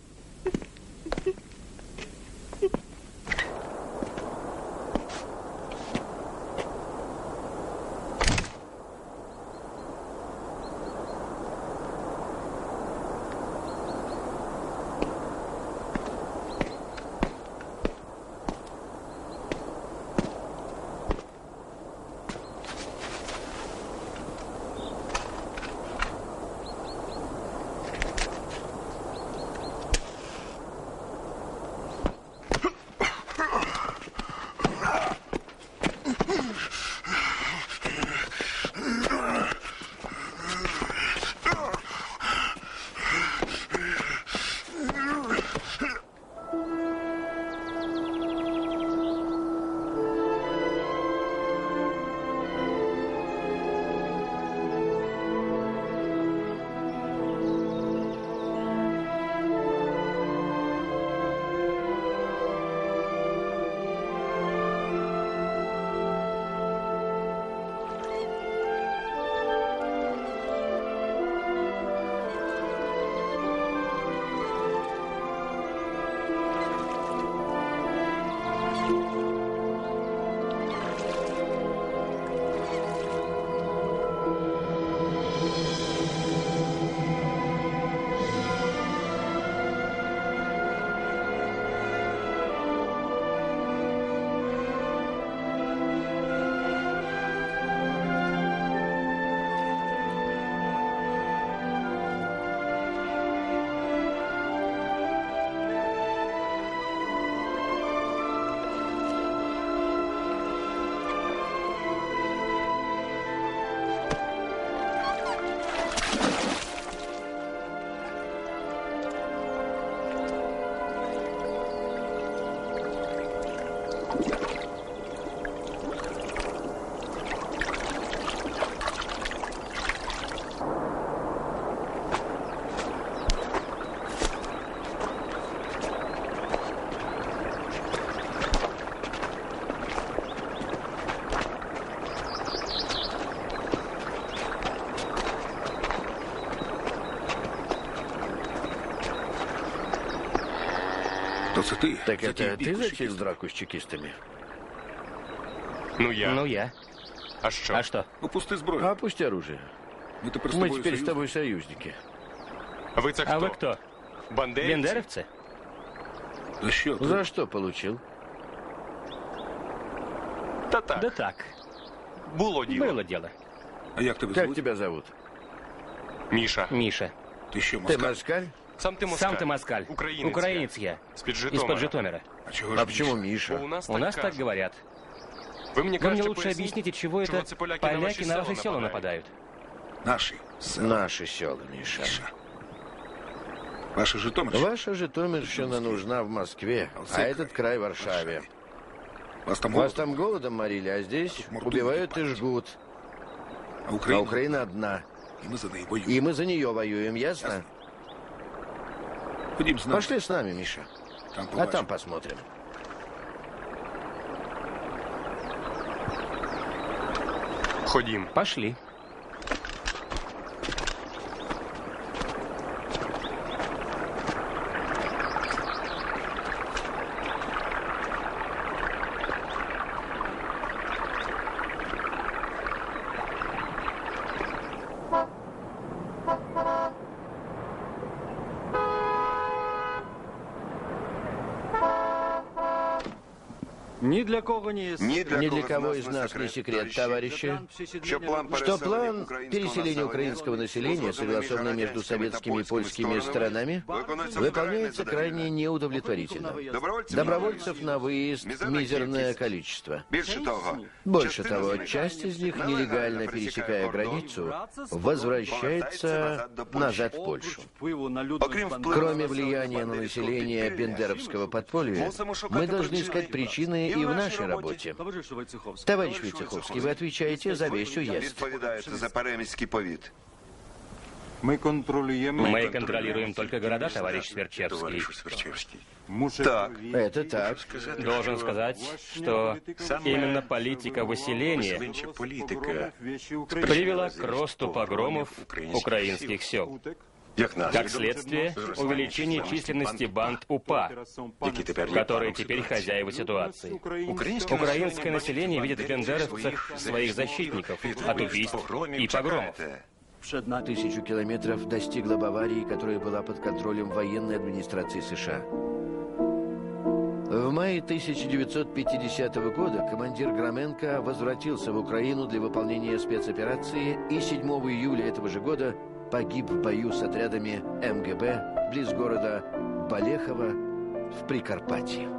Ты, так это ты затеял драку с чекистами? Ну я. Ну я. А что? А что? Опусти зброю. Опусти оружие. Мы, Мы теперь с тобой союзники. Вы-то кто? А вы кто? Бандеровцы? Бендеровцы? За что? За что получил? Да так. Да так. Було діло. Было дело. А як тебе Как зовут? тебя зовут? Міша. Миша. Ты еще Ты москаль? москаль? Сам ти москаль. Сам ты москаль. Українець. Украинец я. З-під Из-под Житомира. Житомира. А чего А ж почему Миша? Бо у Миша? нас У так нас так кажуть. говорят. Ви мені Вы мне краще лучше поясніть, объясните, чего чого это це поляки на ваші поляки на ваши села села нападають? нападают? Наши. Наши села, Миша. Миша. Ваша Житомирщина? Ваша Житомирщина нужна в Москве, а этот край в Варшаве. Вас там, Вас там голодом морили, а здесь убивают и жгут. А А Украина? Украина одна. И мы за ней воюем. И мы за нее воюем, ясно? Ходим с нами. Пошли с нами, Миша. Там А побачим. там посмотрим. Ходім. Пошли. Ни для кого не есть. Ни для кого из нас не секрет, товарищи, что план переселения украинского населения, согласованный между советскими и польскими сторонами, выполняется крайне неудовлетворительно. Добровольцев на выезд мизерное количество. Больше того, часть из них, нелегально пересекая границу, возвращается назад в Польшу. Кроме влияния на население бендеровского подполья, мы должны искать причины и в нашей работе. Товарищ Войцеховский, вы отвечаете за весь уезд. Мы контролируем только города, товарищ Сверчевский. Так, это так. Должен сказать, что именно политика выселения привела к росту погромов украинских сел. Как следствие, увеличение численности банд УПА, которые теперь хозяева ситуации. Украинское население видит в бендеровцах своих защитников от убийств и погромов. Тысячу километров достигла Баварии, которая была под контролем военной администрации США. В мае тысяча девятьсот пятидесятого года командир Громенко возвратился в Украину для выполнения спецоперации и седьмого июля этого же года погиб в бою с отрядами эм гэ бэ близ города Балехово в Прикарпатье.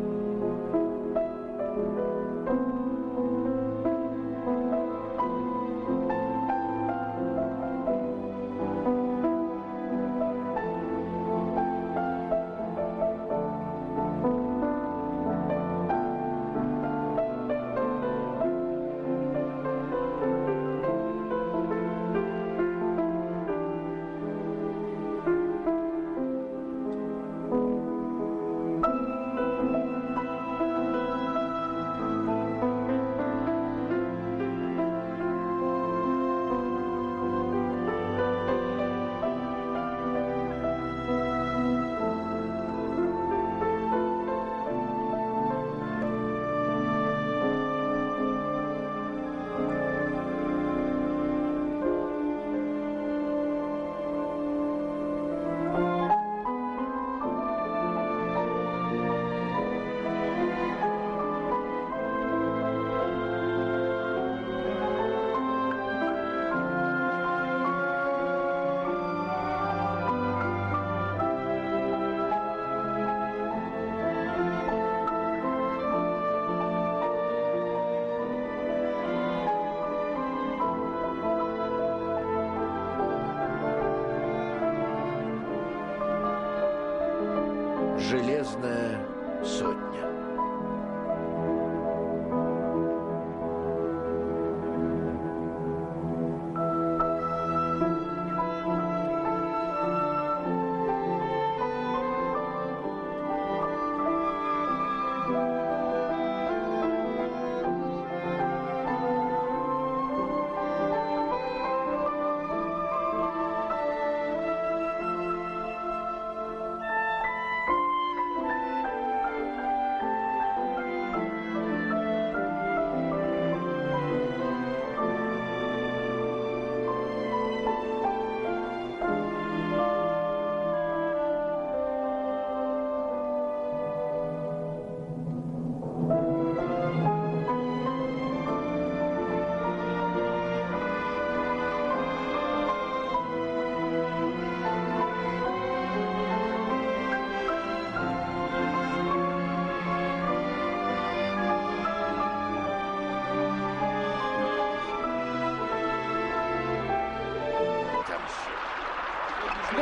Железная сотня.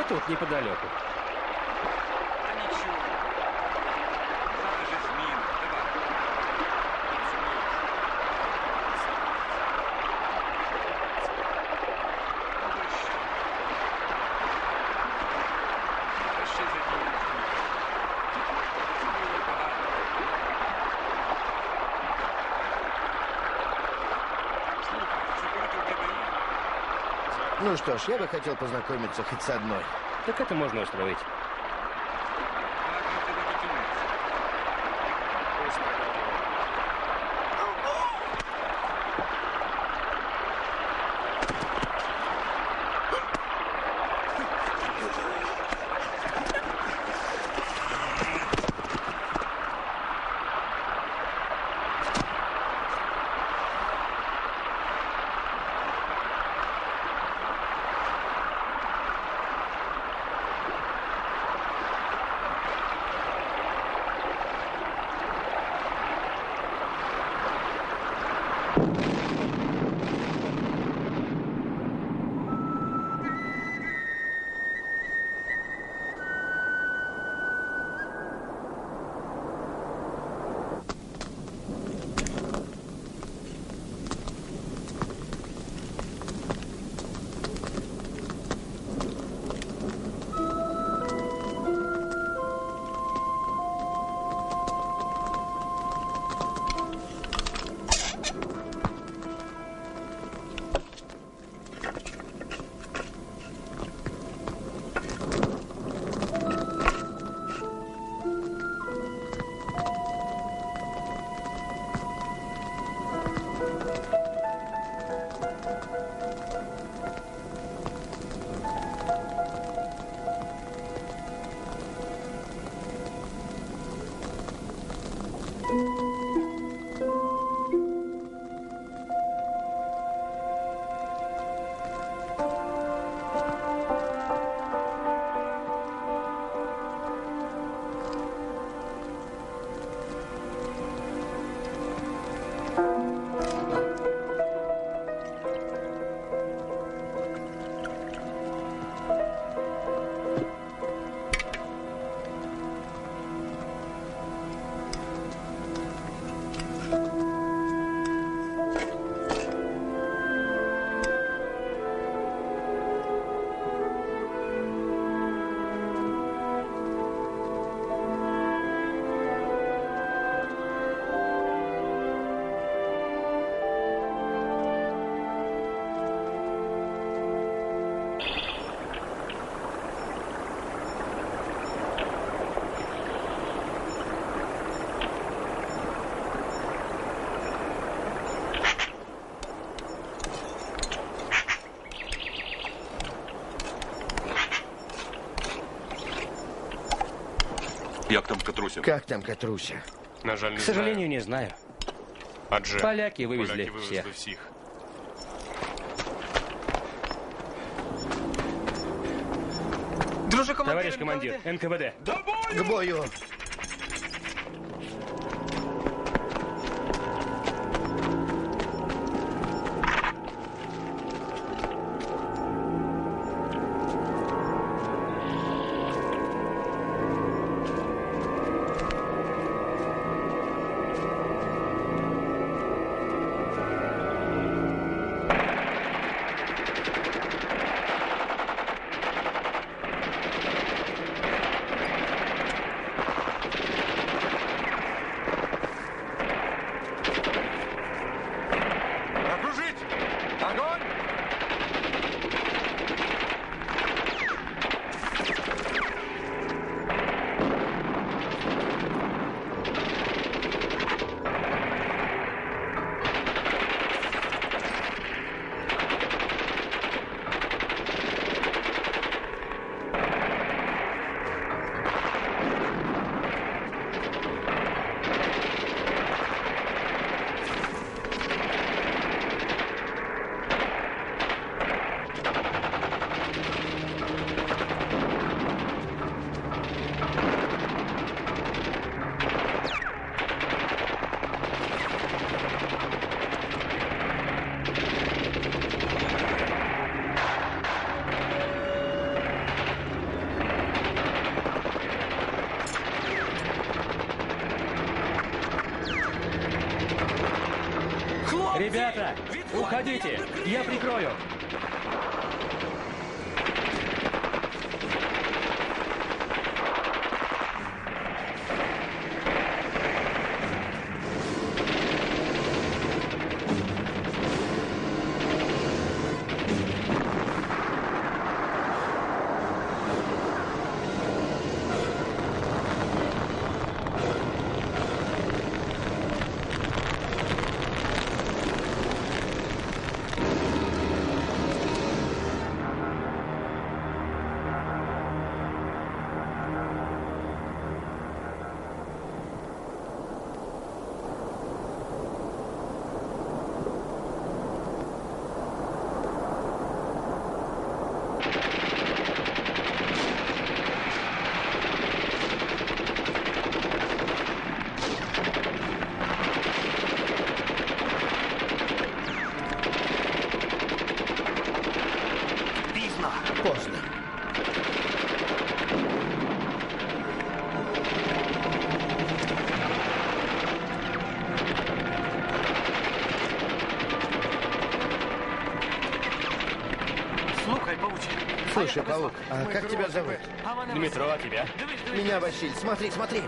тут неподалеку. Ну что ж, я бы хотел познакомиться хоть с одной. Так это можно устроить. Як там Катруся? Как там Катруся? На жаль, не К сожалению, не знаю. Адже Поляки вывезли поляки всех. вивезли всіх. Друже командир, Товарищ командир, эн ка вэ дэ. К бою! Ребята, уходите! Я прикрою! Поздно. Слухай, пауч. Слушай, паук, а как тебя зовут? Дмитро, а тебя? Меня Василь. Смотри, смотри.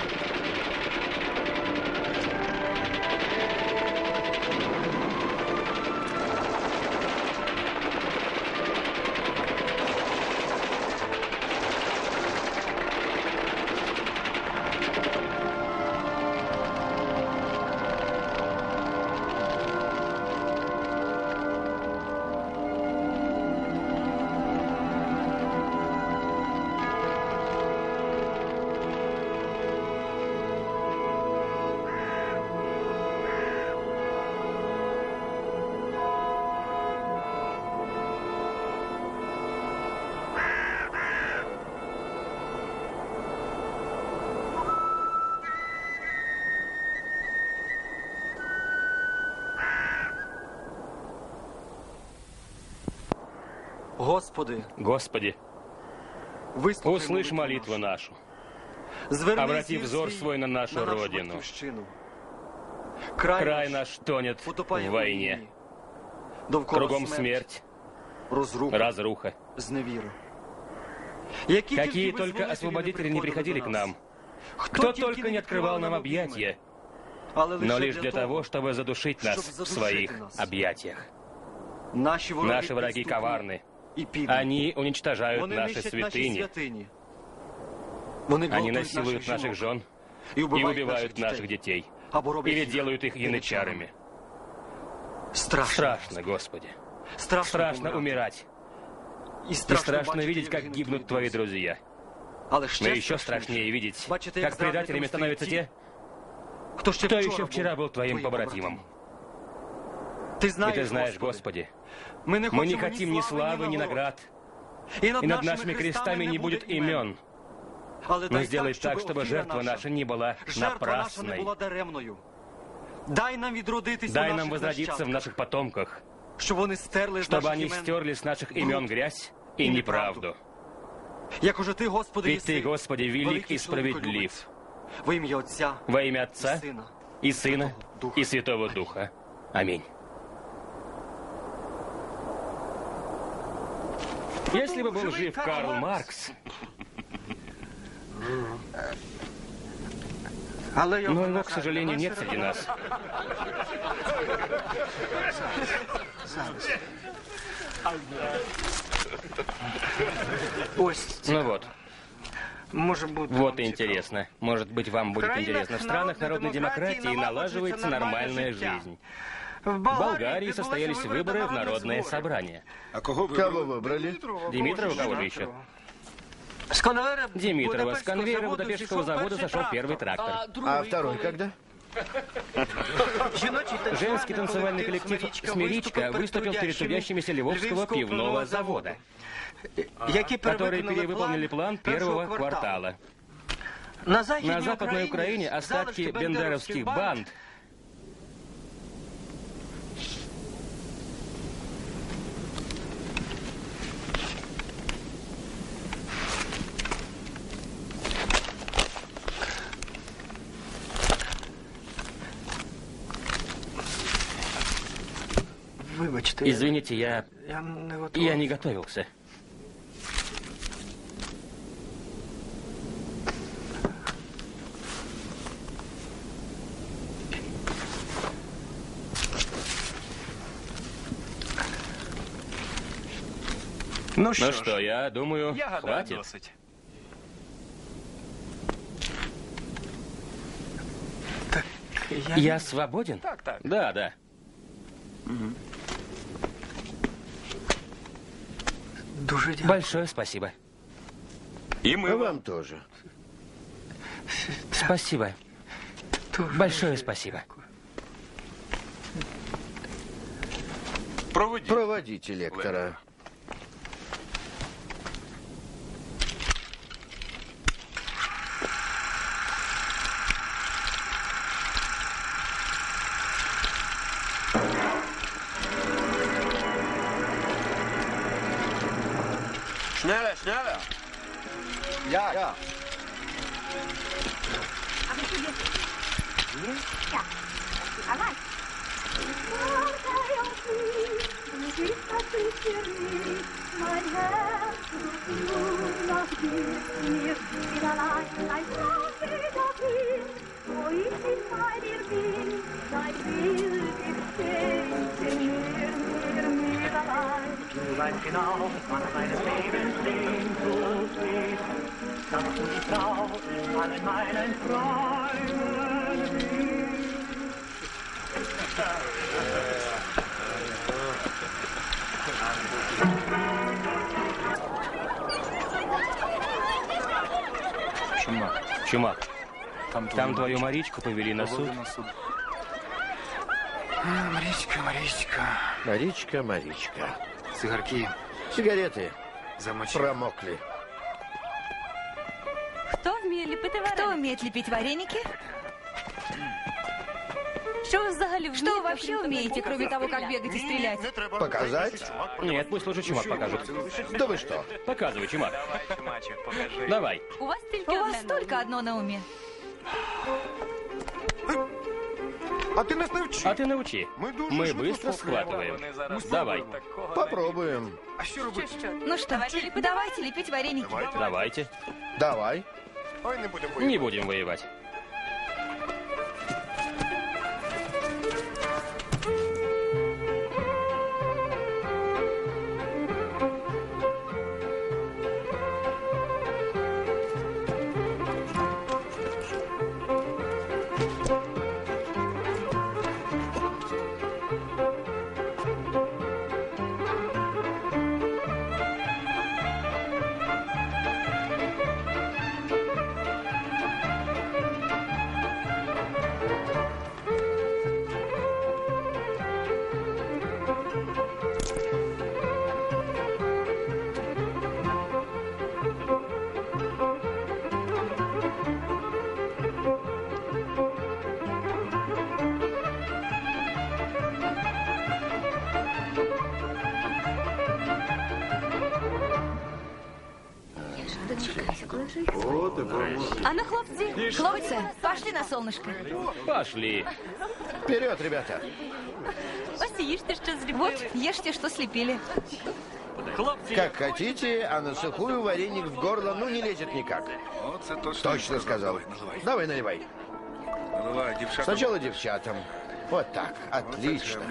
Господи, Господи, услышь молитву нашу. Обрати взор свой на нашу Родину. Край наш тонет в войне. Кругом смерть, разруха. Какие только освободители не приходили к нам, кто только не открывал нам объятия, но лишь для того, чтобы задушить нас в своих объятиях. Наши враги коварны. Они уничтожают наши святыни. Они насилуют наших жен и убивают наших детей. Или делают их янычарами. Страшно, Господи. Страшно умирать. И страшно видеть, как гибнут Твои друзья. Но еще страшнее видеть, как предателями становятся те, кто еще вчера был Твоим побратимом. И Ты знаешь, Господи, мы не хотим ни славы, ни наград, и над нашими крестами не будет имен. Но сделай так, чтобы жертва наша не была напрасной. Дай нам возродиться в наших потомках, чтобы они стерли с наших имен грязь и неправду. Ведь Ты, Господи, велик и справедлив. Во имя Отца и Сына и Святого Духа. Аминь. Если бы был жив Карл Маркс, но его, к сожалению, нет среди нас. Ну вот. Вот и интересно. Может быть, вам будет интересно. В странах народной демократии налаживается нормальная жизнь. В Болгарии состоялись выборы в Народное собрание. А кого выбрали? Димитрова, кого же еще? Димитрова. С конвейера Будапештского завода сошел первый трактор. А второй когда? Женский танцевальный коллектив «Смиричка» выступил перед трудящимися Львовского пивного завода, которые перевыполнили план первого квартала. На Западной Украине остатки бендеровских банд Извините, я... Я не готовился. Ну, ну что, что, я думаю, я хватит. Досить. Так, я... я свободен? Так, так. Да, да. Угу. Большое спасибо. И мы вам тоже. Спасибо. Большое спасибо. Проводи. Проводите лектора. Schneller, schneller! Ja, ja. Ja. Давай. Mein Herz ruft nur nach dir, mir bin allein, ein Traum wieder hin, wo ich nicht bei dir bin, dein Bild ist schenke mir, mir, mir allein. Du weißt genau, was meines Lebens Sehnsucht ist, dass du die Frau in allen meinen Träumen bist. Чумак. Чумак. Там, Там твою Маричку повели на суд. На суд. А, Маричка, Маричка. Маричка, Маричка. Цигарки. Сигареты. Замочили. Промокли. Кто умеет лепить вареники? Кто умеет лепить вареники? Что вы взагалі Что вы вообще умеете, кроме того, как бегать и стрелять? Показать? Нет, пусть лучше Чумак покажет. Да вы что? Показывай, Чумак. Давай. У вас только, У вас только одно на уме. А ты нас научи. А ты научи. Мы быстро схватываем. Давай. Попробуем. А что робить? Ну что, давайте лепить вареники. Давайте. Давай. Не будем воевать. А ну, хлопцы, Хлопцы, пошли на солнышко. Пошли. Вперед, ребята. Ось їжте, що зліпили. Вот, ешьте, что слепили. Как хотите, а на сухую вареник в горло, ну, не лезет никак. Точно сказал. Давай, наливай. Наливай, девчатам. Сначала девчатам. Вот так. Отлично.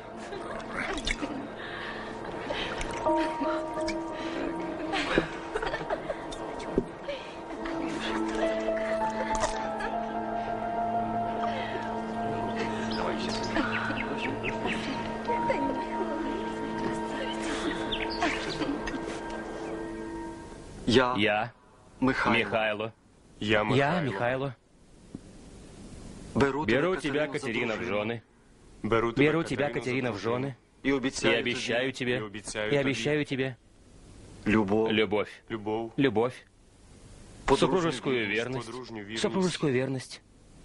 Я. Я. Михайло. Михайло. Я Михайло. Я Михайло. Беру, Беру тебя, Катерина, в жены. Беру тебя, Беру тебя, Катерина, в жены. И И обещаю, обещаю тебе. И обещаю И обещаю тебе. Любовь. Любовь. Любовь. Любовь. Супружескую верность, верность. подружню верность. Супружескую верность.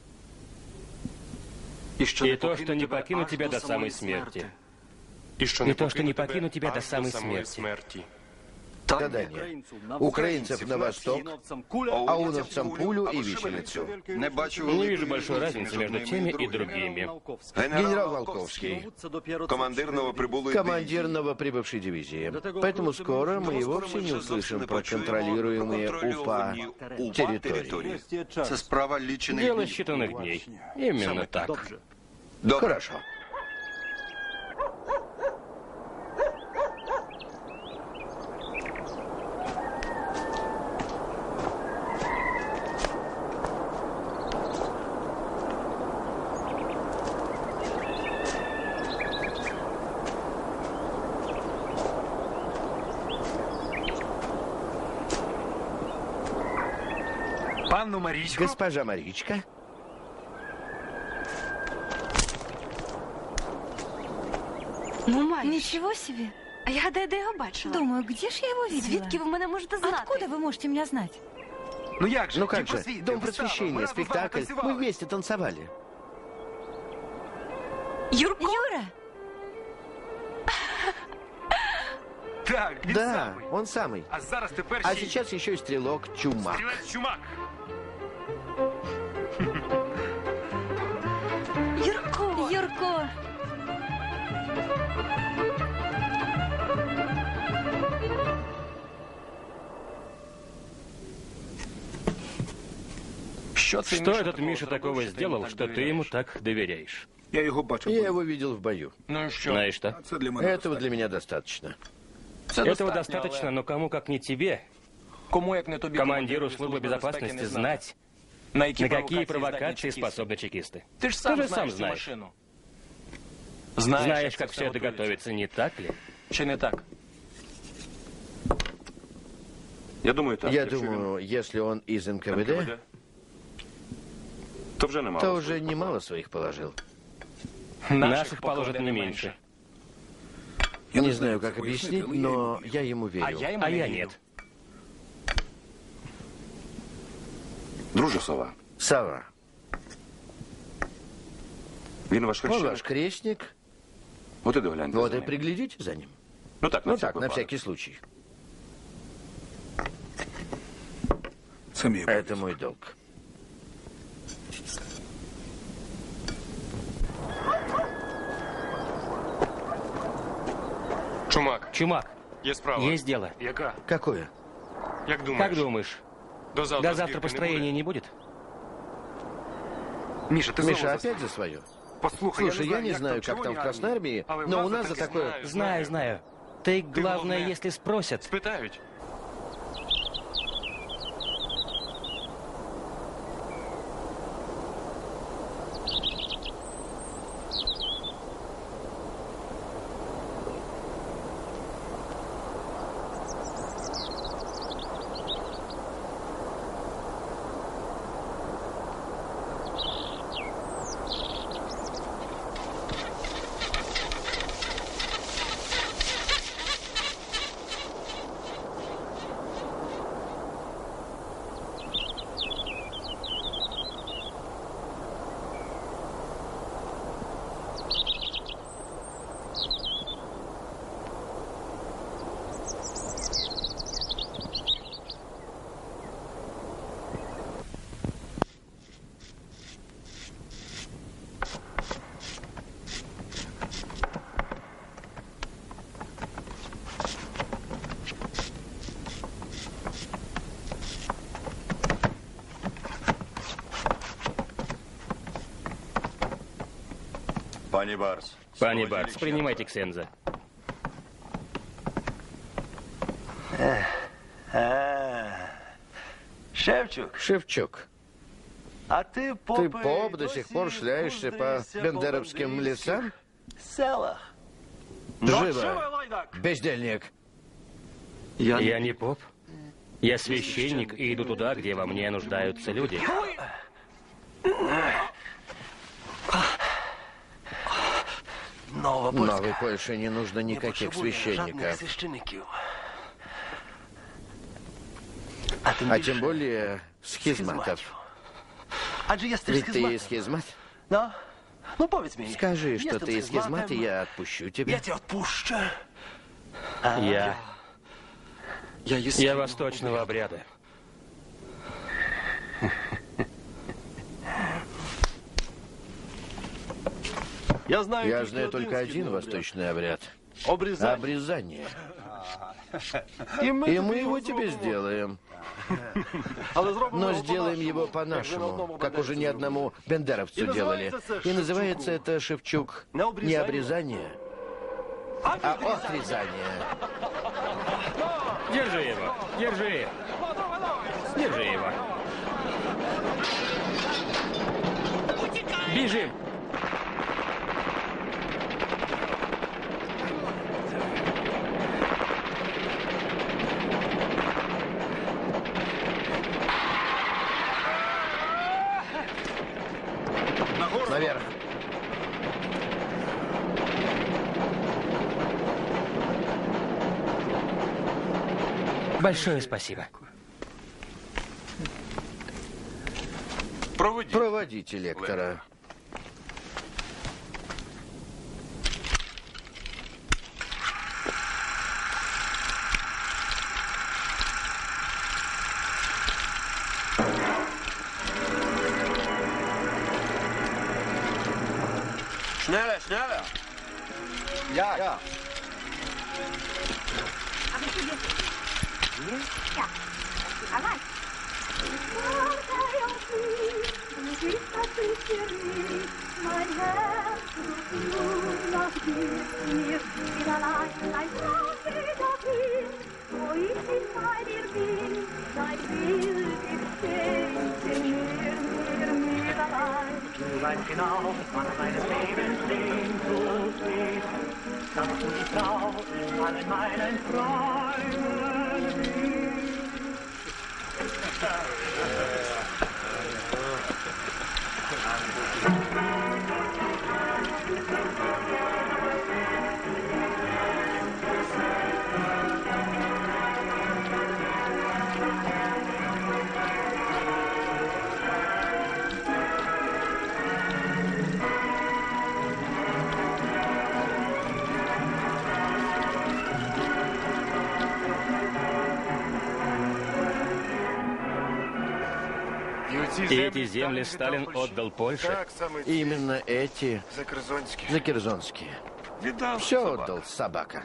И, что И то, что не покину тебя до самой смерти. И, что И то, что не покину тебя до самой смерти. Тогда нет. Украинцев на восток, ауновцам пулю и виселицу. Не вижу большой разницы между теми и другими. Генерал Волковский, командир новоприбулой командир новоприбывшей дивизии. Поэтому скоро мы и вовсе не услышим про контролируемые УПА территории. Дело считанных дней. Именно так. Хорошо. Госпожа Маричка. Ну, Марі. Нічого собі. А я гадаю, де його бачила. Думаю, где ж я его видела? Звідки ви мене можете знати? Откуда вы можете меня знать? Ну как же? Ну как же? Дом просвещения, спектакль. Мы вместе танцевали. Юрко? Юра? Так, він Да, самий. он самый. А зараз тепер А ще й сейчас еще и стрелок Чумак. стрілець Чумак. Юрко! Юрко! Что этот Миша такого сделал, что ты ему так доверяешь? Я его видел в бою. Ну и что? Знаешь что? Этого для меня достаточно. Этого достаточно, но кому как не тебе, командиру службы безопасности, знать, на какие провокации способны чекисты. Ты же сам знаешь. Знаешь, как все это готовится, не так ли? Че не так? Я думаю, так. Я думаю, если он из эн ка вэ дэ, то уже немало, то уже немало своих положил. Наших положит не меньше. Не знаю, как объяснить, но я ему верю. А я нет. Друже Сова. Сова. Він ваш Он хрещеник? ваш крестник. Вот и догляньте Вот за и ним. приглядите за ним. Ну так, на Ну всяк так, на випадок. всякий случай. Это мой долг. Чумак. Чумак. Есть справа. Есть дело. Яка? Какое? Як думаешь? Как думаешь, До завтра, до завтра построения не будет? Миша, ты Миша, знову опять за свое? Послухай, Слушай, я не знаю, как там в Красной Армии, но у нас за такое... Знаю, знаю. Ты, главное, головне, если спросят. Спитають. Пани Барс. Пани Барс, принимайте ксенза. Шевчук. Шевчук. А ты, поп, Ты, поп, до сих пор шляешься по бендеровским лесам? селах. Живо, бездельник. Я... Я не поп. Я священник и иду туда, где во мне нуждаются люди. Новой Польше не нужно никаких священников. А тем более схизматов. Ведь ты схизмат? Ну, поwiedz мне. Скажи, что ты схизмат, и я отпущу тебя. Я тебя отпущу. Я... Я восточного обряда. Я знаю, Я знаю только один восточный обряд. Обрезание. Обрезание. И мы, И мы его тебе сделаем. Но сделаем его по-нашему, как уже ни одному бендеровцу делали. И называется это, Шевчук, не обрезание, а отрезание. Держи его, держи. Держи его. Бежим. Наверх. Большое спасибо. Проводи. Проводите лектора. Schneller, schneller! Ja, ja. Ja. Давай. Mein Herz ruft nur nach dir, mir bin allein, ein Traum wieder hin, wo ich nicht bei dir bin, dein Bild ist schenken mir, mir, mir allein. Du weißt genau, was meines Lebens Sehnsucht ist, dass du die Frau in allen meinen Träumen bist. И эти земли Сталин отдал Польше? Именно эти закерзонские. Все отдал, собака.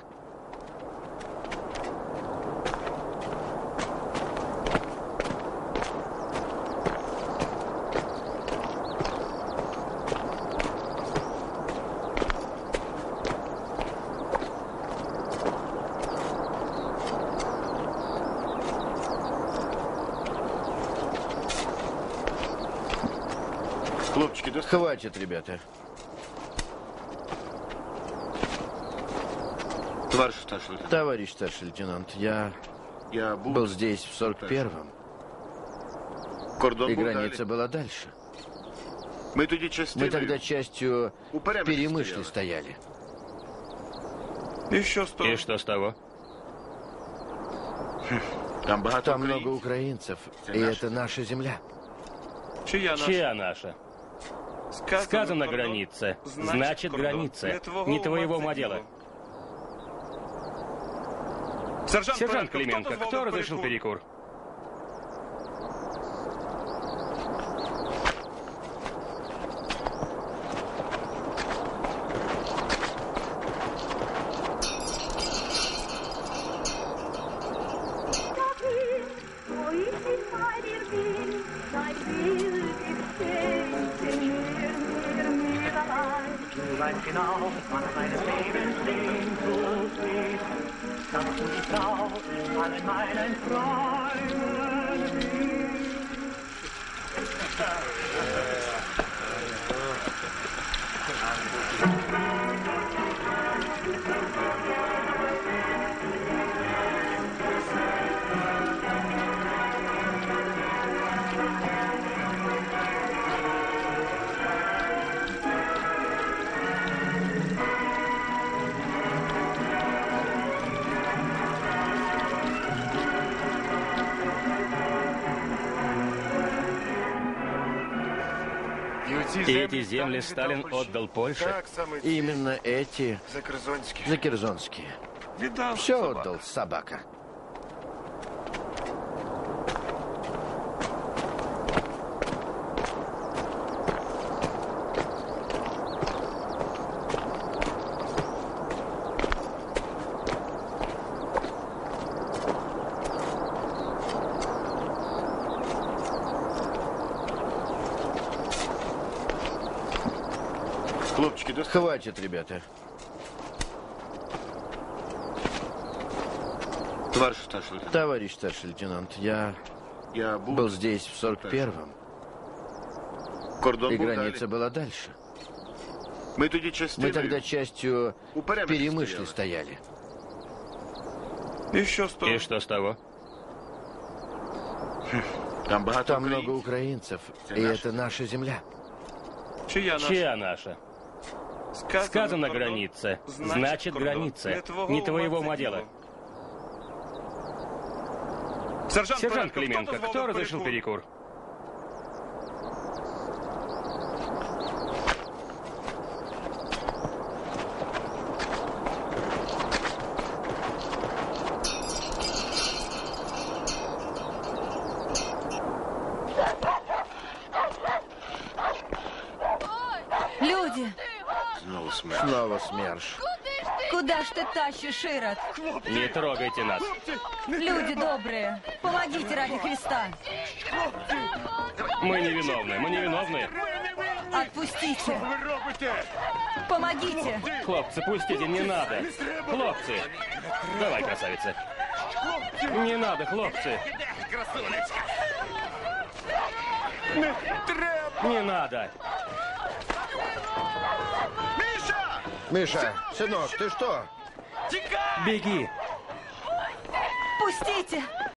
Хватит, ребята. Товарищ старший лейтенант. Товарищ старший лейтенант, я, я был здесь в сорок первом. И граница была дальше. Мы тогда частью Перемышли стояли. И что с того? Там много украинцев, и это наша земля. Чья наша? Сказано граница, значит граница. Не твоего ума дело. Сержант Клименко, кто разрешил перекур? И эти земли Сталин отдал Польше? Именно эти закерзонские. Все отдал, собака. Хватит, ребята. Товарищ старший лейтенант, я был здесь в сорок первом. И граница была дальше. Мы тогда частью в Перемышле стояли. И что с того? Там много украинцев, и это наша земля. Чья наша? Сказано граница, значит граница. Не твоего ума дело. Сержант Клименко, кто разрешил перекур? Люди! Снова СМЕРШ. Куда ж ты тащишь, Ирод? Не трогайте нас. Люди добрые, помогите ради Христа. Мы невиновны, мы невиновны. Отпустите. Помогите. Хлопцы, пустите, не надо. Хлопцы. Давай, красавица. Не надо, хлопцы. Не надо. Миша, сынок, ты что? Беги. Пустите.